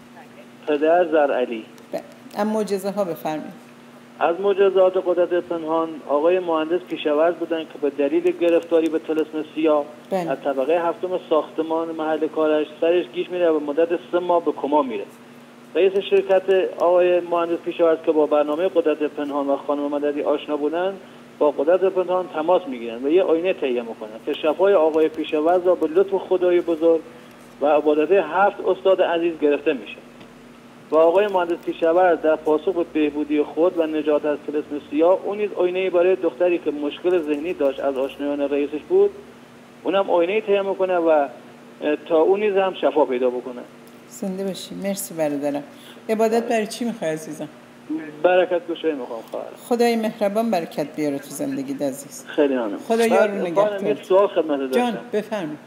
پدر زرعلی. اما معجزه ها بفرمایید. از معجزات قدرت پنهان آقای مهندس پیشاورز بودن که به دلیل گرفتاری به طلسم سیاه از طبقه هفتم ساختمان محل کارش سرش گیج میره و مدت 3 ماه به کما میره. رئیس شرکت آقای مهندس پیشاورز که با برنامه قدرت پنهان و خانم مددی آشنا بودن با قدرت پنهان تماس میگیرن و یه آینه تهیه میکنن که شفای آقای پیشاورز را به لطف خدای بزرگ و عبادت 7 استاد عزیز گرفته میشه و آقای مهندس پیشاورز در پاسخ به بهبودی خود و نجات از طلسم سیاه اون نیز آینه برای دختری که مشکل ذهنی داشت از آشنایان رئیسش بود، اونم آینه تهیه میکنه و تا اون نیز هم شفا پیدا بکنه. زنده باشی. مرسی برادرم. عبادت برای چی میخوای عزیزم؟ برکت گشایی میخوام خواهر. خدای مهربان برکت بیاره تو زندگیت عزیز. خیلی ممنون. خدا یار رو نگهدار. یه سوال خدمت داشتم. جان بفرمایید.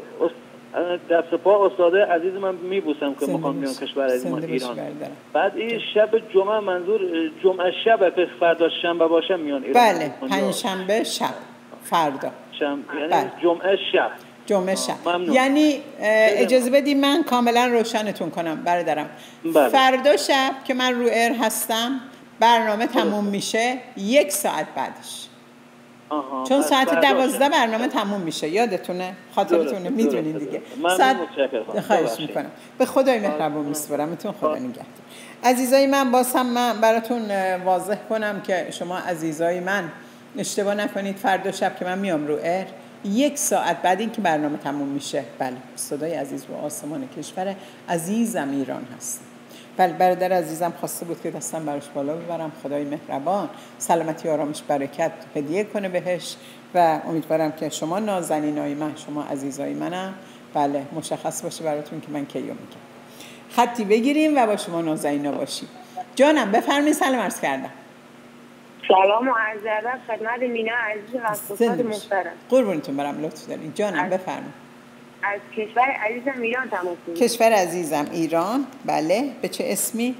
دست پا استاده عزیز من میبوسم که میخوام بیام کشور ایران. بعد این شب جمعه، منظور جمعه شب که فردا شنبه باشه میان ایران؟ بله، پنجشنبه شب فردا. یعنی بله. جمعه شب. ممنون. یعنی اجازه بدید من کاملا روشنتون کنم برادرم. بله. فردا شب که من رو ایر هستم برنامه تموم میشه 1 ساعت بعدش. چون ساعت 12 برنامه تموم میشه، یادتونه؟ خاطرتونه؟ میدونین دیگه. ساعت خواهش میکنم. به خدای مهربون میسپارمتون. خدا نگهدار. عزیزای من، باز هم من براتون واضح کنم که شما عزیزای من اشتباه نکنید. فردا شب که من میام رو ایر 1 ساعت بعد این که برنامه تموم میشه، بله، صدای عزیز رو آسمان کشور عزیزم ایران هست. بله، برادر عزیزم خواسته بود که دستم براش بالا ببرم. خدای مهربان سلامتی آرامش برکت هدیه کنه بهش و امیدوارم که شما نازنینای من، شما عزیزای منم، بله، مشخص باشه براتون که من کیو میگم. خطی بگیریم و با شما نازنینا باشیم. جانم بفرمایید. سلام عرض کردم. سلام و عرض ادب خدمت مینا عزیز و استاد محترم. قربونتون برم، لطف دارین. جانم بفرمایید. از کشور عزیزم ایران تماس میگیرم. کشور عزیزم ایران. بله. به چه اسمی؟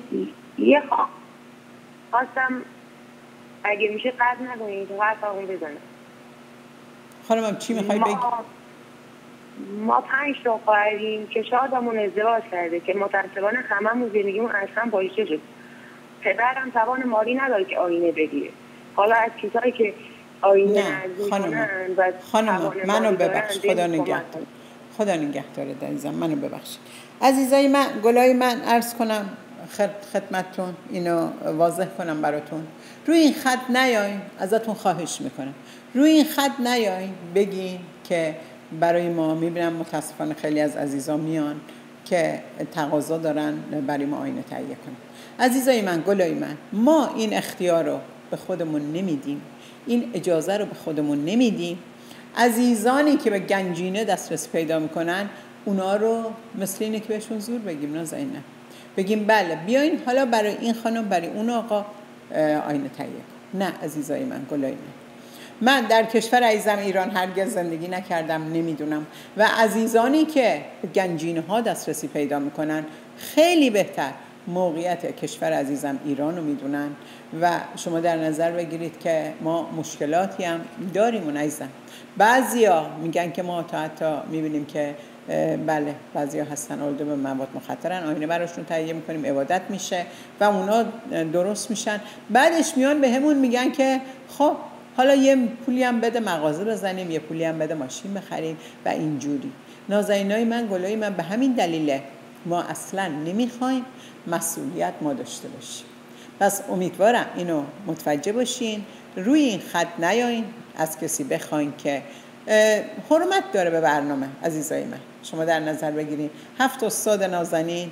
خواستم اگه میشه قطع نکنید تو قطع بزنم. خانمم چی میخوای بگی؟ ما 5 تا خواهریم که شادمون ازدواج کرده که متاسفانه هممون زندگیمون اصلا پایشه شد. پدرم توان مالی نداره که آینه بگیره. حالا از کسایی که آینه نزدیک کنن و خانم منو ببخش. خدا نگهدار. خدا نگهدارت عزیزم. منو ببخشید. عزیزای من، گلای من، عرض کنم خدمتتون، اینو واضح کنم براتون. روی این خط نیاین، ازتون خواهش میکنم. روی این خط نیاین بگین که برای ما، میبینم متاسفانه خیلی از عزیزان میان که تقاضا دارن برای ما آینه تهیه کنن. عزیزای من، گلای من، ما این اختیار رو به خودمون نمیدیم، این اجازه رو به خودمون نمیدیم. عزیزانی که به گنجینه دسترس پیدا میکنن، اونا رو مثل اینه که بهشون زور بگیم. نازنینه بگیم بله بیاین حالا برای این خانم برای اون آقا آینه تهیه کن. نه عزیزای من، گلای من در کشور عزیزم ایران هرگز زندگی نکردم، نمیدونم. و عزیزانی که به گنجینه ها دسترسی پیدا میکنن خیلی بهتر موقعیت کشور عزیزم ایران رو میدونن. و شما در نظر بگیرید که ما مشکلاتی هم داریم اون عزیزم. بعضیا میگن که ما تا حتی میبینیم که بله بعضیا هستن آلوده به مواد مخدرن، آینه براشون تهیه میکنیم، عبادت میشه و اونا درست میشن. بعدش میان به همون میگن که خب حالا یه پولی هم بده مغازه بزنیم، یه پولی هم بده ماشین بخریم و اینجوری. نازنینای من، گلای من، به همین دلیله ما اصلا نمیخوایم مسئولیت ما داشته باشیم. پس امیدوارم اینو متوجه باشین، روی این خط نیاین از کسی بخواین که حرمت داره به برنامه. عزیزای من شما در نظر بگیرین 7 استاد نازنین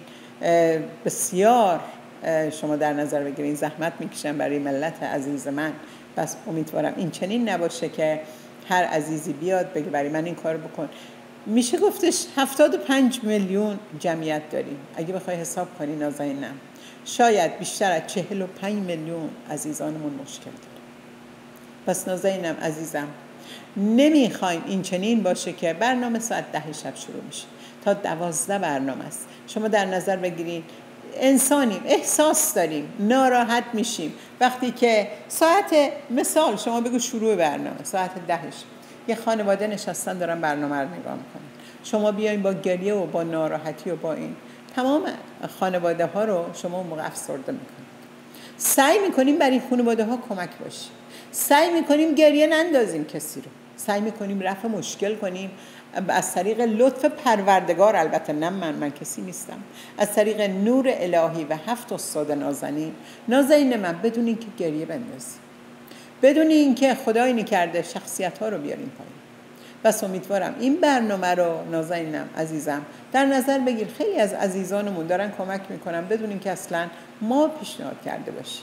بسیار شما در نظر بگیرین زحمت میکشن برای ملت عزیز من. پس امیدوارم این چنین نباشه که هر عزیزی بیاد بگه برای من این کار بکن. میشه گفتش 75 میلیون جمعیت داریم. اگه بخوای حساب کنی نازنینم شاید بیشتر از 45 میلیون عزیزانمون مشکل داره. پس نازنینم عزیزم نمیخوایم این چنین باشه که برنامه ساعت 10 شب شروع میشه تا 12 برنامه است. شما در نظر بگیرید انسانیم، احساس داریم، ناراحت میشیم وقتی که ساعت مثال شما بگو شروع برنامه ساعت 10 یه خانواده نشستن دارن برنامه رو نگاه میکنن. شما بیاین با گریه و با ناراحتی و با این تمام خانواده ها رو شما اون موقع افسرده میکنید. سعی میکنیم برای خانواده ها کمک باشیم، سعی میکنیم گریه نندازیم کسی رو، سعی میکنیم رفع مشکل کنیم از طریق لطف پروردگار. البته نه من کسی نیستم، از طریق نور الهی و 7 استاد نازنین من، بدون اینکه گریه بندازیم، بدون اینکه خدایی نکرده شخصیت ها رو بیاریم پایین. بس امیدوارم این برنامه رو نازنینم عزیزم در نظر بگیر. خیلی از عزیزانمون دارن کمک میکنن بدون اینکه اصلا ما پیشنهاد کرده باشیم.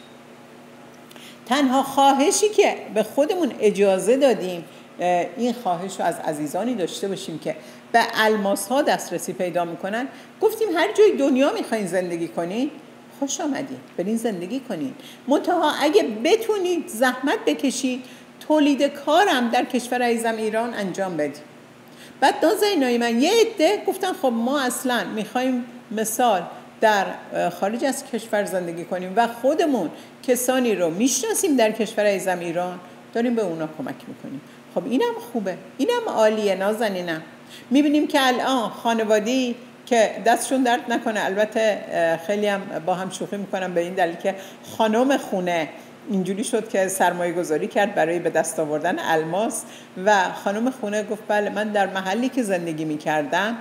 تنها خواهشی که به خودمون اجازه دادیم این خواهش رو از عزیزانی داشته باشیم که به الماس ها دسترسی پیدا میکنن. گفتیم هر جای دنیا میخواین زندگی کنین خوش آمدین، برین زندگی کنین. منتها اگه بتونید زحمت بکشید تولید کارم در کشور عزیزم ایران انجام بدید. بعد نازنینای من یه عده گفتن خب ما اصلا میخوایم مثال در خارج از کشور زندگی کنیم و خودمون کسانی رو میشناسیم در کشور عزیزم ایران داریم به اونا کمک میکنیم. خب اینم خوبه، اینم عالیه نازنینم. میبینیم که الان خانواده‌ای که دستشون درد نکنه، البته خیلی هم با هم شوخی میکنم به این دلیل که خانم خونه اینجوری شد که سرمایه گذاری کرد برای به دست آوردن الماس و خانم خونه گفت بله من در محلی که زندگی میکردم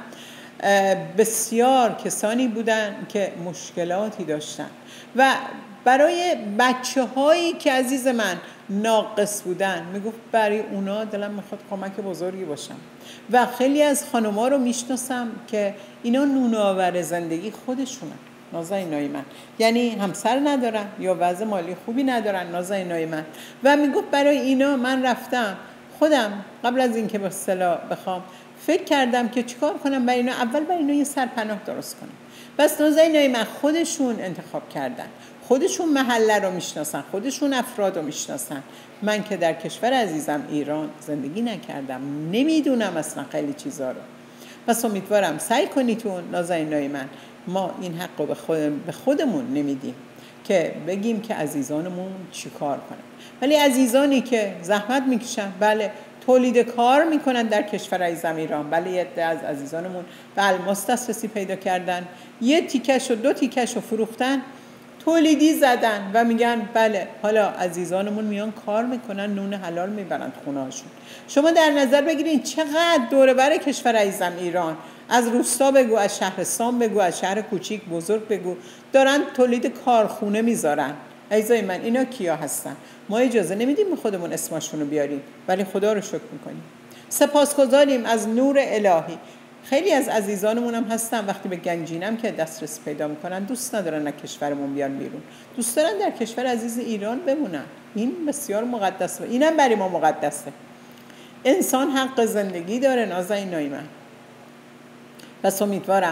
بسیار کسانی بودن که مشکلاتی داشتن و برای بچه هایی که عزیز من ناقص بودن میگفت برای اونا دلم میخواد کمک بزرگی باشم. و خیلی از خانوما رو میشناسم که اینا نونآور زندگی خودشونن نازنینای من، یعنی همسر ندارن یا وضع مالی خوبی ندارن نازنینای من و میگفت برای اینا من رفتم خودم قبل از اینکه به اصطلاح بخوام فکر کردم که چیکار کنم برای اینا. اول برای اینا یه سرپناه درست کنم. بس نازنینای من خودشون انتخاب کردن، خودشون محله رو میشناسن، خودشون افراد رو میشناسن. من که در کشور عزیزم ایران زندگی نکردم نمیدونم اصلا خیلی چیزا رو. پس امیدوارم سعی کنیتون نازنینای من ما این حق رو به خودمون نمیدیم که بگیم که عزیزانمون چی کار کنن. ولی عزیزانی که زحمت میکشن، بله تولید کار میکنن در کشور عزیزم ایران، بله یه عده از عزیزانمون به الماس دسترسی پیدا کردن، یه تیکش و 2 تیکش رو فروختن، تولیدی زدن و میگن بله حالا عزیزانمون میان کار میکنن، نون حلال میبرن خونه هاشون. شما در نظر بگیرین چقدر دوره بر کشور عزیزم ایران، از روستا بگو، از شهرستان بگو، از شهر کوچیک بزرگ بگو، دارن تولید کارخونه میذارن. عزیزای من اینا کیا هستن؟ ما اجازه نمیدیم به خودمون اسمشون رو بیاریم ولی خدا رو شکر میکنیم. سپاسگزاریم از نور الهی. خیلی از عزیزانمون هم هستن وقتی به گنجینم که دسترسی پیدا میکنن دوست ندارن از کشورمون بیان بیرون، دوست دارن در کشور عزیز ایران بمونن. این بسیار مقدسه، اینم برای ما مقدسه. انسان حق زندگی داره نازنینای من. پس امیدوارم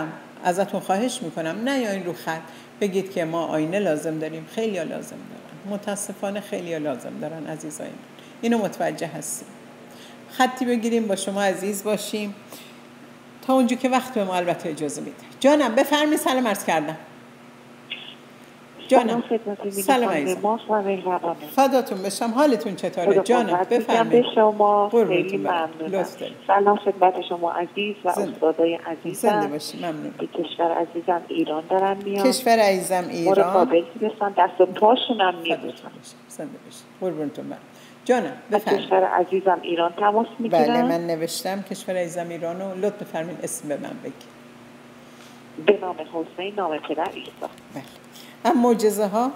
ازتون خواهش میکنم نیاین رو خط بگید که ما آینه لازم داریم. خیلی ها لازم دارن، متاسفانه خیلی ها لازم دارن عزیزای من. اینو متوجه هستیم. خطی بگیریم با شما عزیز باشیم تا اونجا که وقت به ما البته اجازه میده. جانم بفرمی. سلام عرض کردم. جانم سلام عزیزم. فداتون بشم. حالتون چطوره جانم؟ بفرمایید. شما خیلی ممنونم. سلام خدمت شما عزیز و استادای عزیزم. زنده باشی. ممنون. به کشور عزیزم ایران دارم میام. کشور عزیزم ایران. مراقبت میرسم، دست و پاشونم میبوسم. زنده باشی. قربونتون برم. جانم بفرمایید. کشور عزیزم ایران تماس میگیرم. بله من نوشتم کشور عزیزم ایرانو. لطف بفرمایید اسم به من بگید. به نام حسین، نام پدر عیسی. بله. اما معجزه ها؟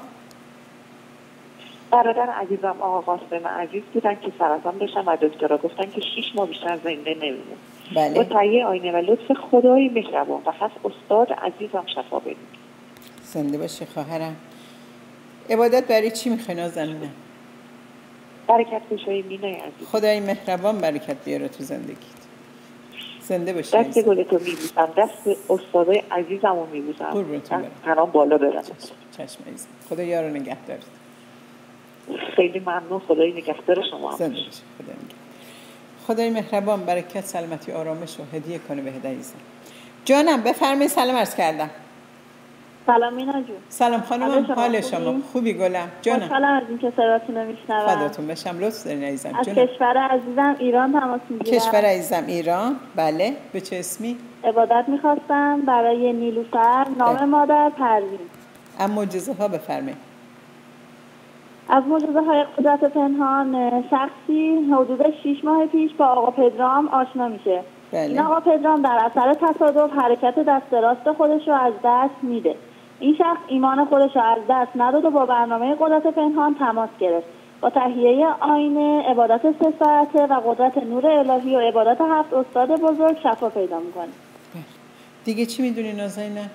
برادر عزیزم آقا قاسم عزیز بودن که سرطان داشتن و دکترها گفتن که 6 ماه بیشتر زنده نمیمونه. بله. با تهیه آینه و لطف خدای مهربان و خاص استاد عزیزم شفا بدید. زنده باشی خواهرم. عبادت برای چی میخوای نازنینم؟ برکت گشای مینای عزیز. خدای مهربان برکت بیاره تو زندگیت. زنده باشی. دست گلتو میبوسم، دست استادای عزیزمو میبوسم. قربونتون برم. قرام بالا برم. چشم عزیزم. خدا یارو نگهدارت. خیلی ممنون. خدای نگهدار شما. زنده باشی. خدا نگهدار. خدای مهربان برکت، سلامتی، آرامش رو هدیه کنه به عزیزم. جانم بفرمایید. سلام عرض کردم. سلام مینا جون. سلام خانم. حال شما خوبی گلم؟ جانم. خوشحالم از اینکه صداتون رو میشنوم. فداتون بشم. لطف دارین عزیزم. از کشور عزیزم ایران تماس میگیرم. کشور عزیزم ایران. بله. به چه اسمی؟ عبادت میخواستم برای نیلوفر، نام مادر پروین. اما معجزه ها بفرمایید. از معجزه های قدرت پنهان، شخصی حدود 6 ماه پیش با آقا پدرام آشنا میشه. بله. این آقا پدرام در اثر تصادف حرکت دست راست خودش رو از دست میده. این شخص ایمان خودش رو از دست نداد و با برنامه قدرت پنهان تماس گرفت. با تهیه آینه، عبادت 3 ساعته و قدرت نور الهی و عبادت 7 استاد بزرگ شفا پیدا میکنه. دیگه چی میدونی نازنینم؟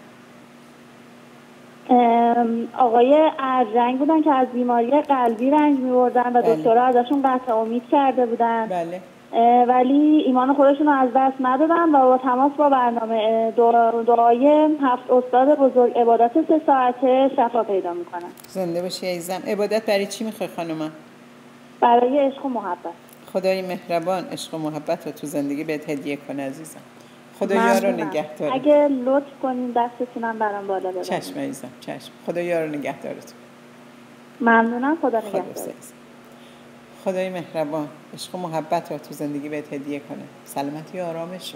آقای ارجنگ بودن که از بیماری قلبی رنج می‌بردن و دکترها ازشون قطع امید کرده بودن. بله. ولی ایمان خودشون رو از دست ندادن و با تماس با برنامه دعای 7 استاد بزرگ عبادت 3 ساعته شفا پیدا میکنن. زنده باشی عزیزم. عبادت برای چی میخوای خانومم؟ برای عشق و محبت. خدای مهربان عشق و محبت رو تو زندگی بهت هدیه کنه عزیزم. خدا یارو نگهداره. اگه لطف کنین دستتونم برام بالا ببرین. چشم عزیزم. چشم. خدا یارو نگهدارت. ممنونم. خدا نگهدار. خدای مهربان عشق و محبت رو تو زندگی بهت هدیه کنه. سلامتی و آرامش رو.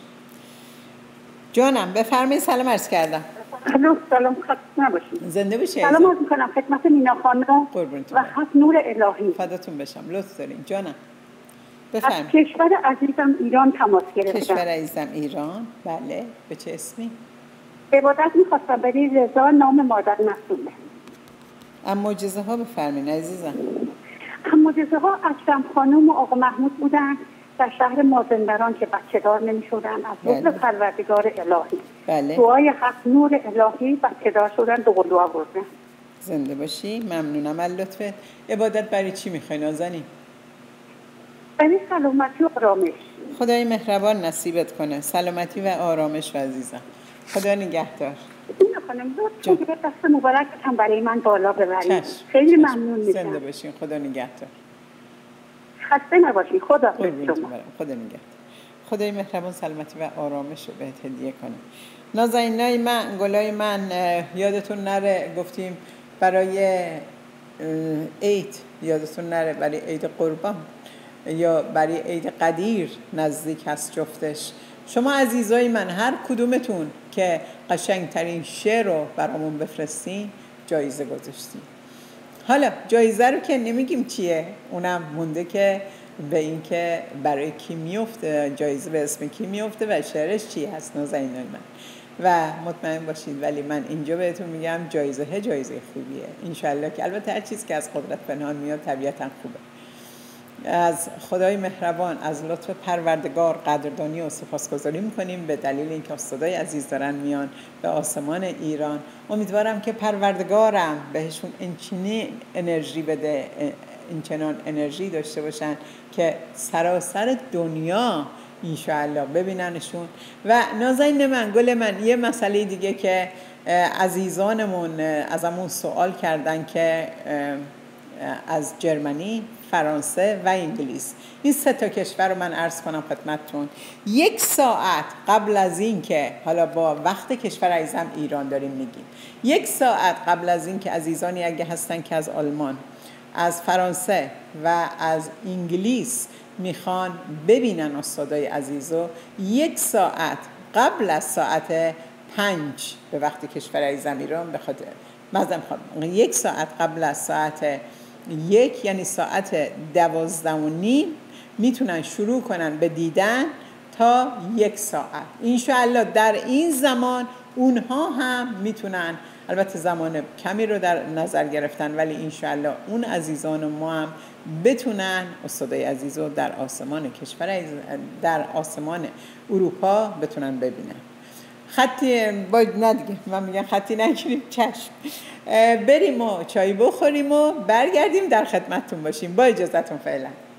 جانم بفرمایید. سلام عرض کردم. سلام خط نباشید. زنده باشی. سلام عرض می‌کنم خدمت مینا خانم و خط نور الهی. فداتون بشم. لطف دارین. جانم بفرمایید. از کشور عزیزم ایران تماس گرفتم. کشور عزیزم ایران. بله. به چه اسمی؟ عبادت می‌خواستم برای رضا، نام مادر مسئوله. اما معجزه ها بفرمایید عزیزم. معجزه ها اکرم خانم و آقا محمود بودن در شهر مازندران که بچه دار نمی شدن از لطف پروردگار الهی. بله. دعای حق نور الهی بچه دار شدن، دو دعا بردن. زنده باشی. ممنونم از لطفت. عبادت برای چی میخوای نازنین؟ برای سلامتی و آرامش. خدای مهربان نصیبت کنه سلامتی و آرامش و عزیزم. خدا نگهدار. خانم لطفا دست مبارکتون برای من بالا ببرید. خیلی ممنون میشم. زنده باشین. خدا نگهدار. خسته نباشید. خدا خدا نگهدار. خدای مهربان سلامتی و آرامش رو بهت هدیه کنه. نازنینای من، گلای من، یادتون نره گفتیم برای عید، یادتون نره برای عید قربان یا برای عید قدیر نزدیک هست جفتش. شما عزیزای من هر کدومتون که قشنگترین شعر رو برامون بفرستین جایزه گذاشتین. حالا جایزه رو که نمیگیم چیه، اونم مونده که به این که برای کی میفته، جایزه به اسم کی میفته و شعرش چی هست نازنینای من. و مطمئن باشید ولی من اینجا بهتون میگم جایزه خوبیه انشالله، که البته هر چیز که از قدرت پنهان میاد طبیعتا خوبه. از خدای مهربان، از لطف پروردگار قدردانی و سپاسگزاری میکنیم به دلیل اینکه استادای عزیز دارن میان به آسمان ایران. امیدوارم که پروردگارم بهشون اینچنین انرژی بده، اینچنان انرژی داشته باشن که سراسر دنیا انشاءالله ببیننشون. و نازنین من، گل من، یه مسئله دیگه که عزیزانمون ازمون سوال کردن که از جرمنی، فرانسه و انگلیس، این 3 کشور رو من عرض کنم خدمتتون. 1 ساعت قبل از این که، حالا با وقت کشور عزیزم ایران داریم میگیم، 1 ساعت قبل از این که عزیزانی اگه هستن که از آلمان، از فرانسه و از انگلیس میخوان ببینن استادای عزیزو، 1 ساعت قبل از ساعت 5 به وقت کشور عزیزم ایران، به خاطر 1 ساعت قبل از ساعت 1 یعنی ساعت 12:30 میتونن شروع کنن به دیدن تا 1 ساعت. انشاءالله در این زمان اونها هم میتونن، البته زمان کمی رو در نظر گرفتن، ولی انشاءالله اون عزیزان ما هم بتونن استادای عزیز رو در آسمان کشور، در آسمان اروپا بتونن ببینن. خطی باید ندیگه، من میگم خطی نگیریم، چشم، بریم و چای بخوریم و برگردیم در خدمتتون باشیم. با اجازتون فعلا.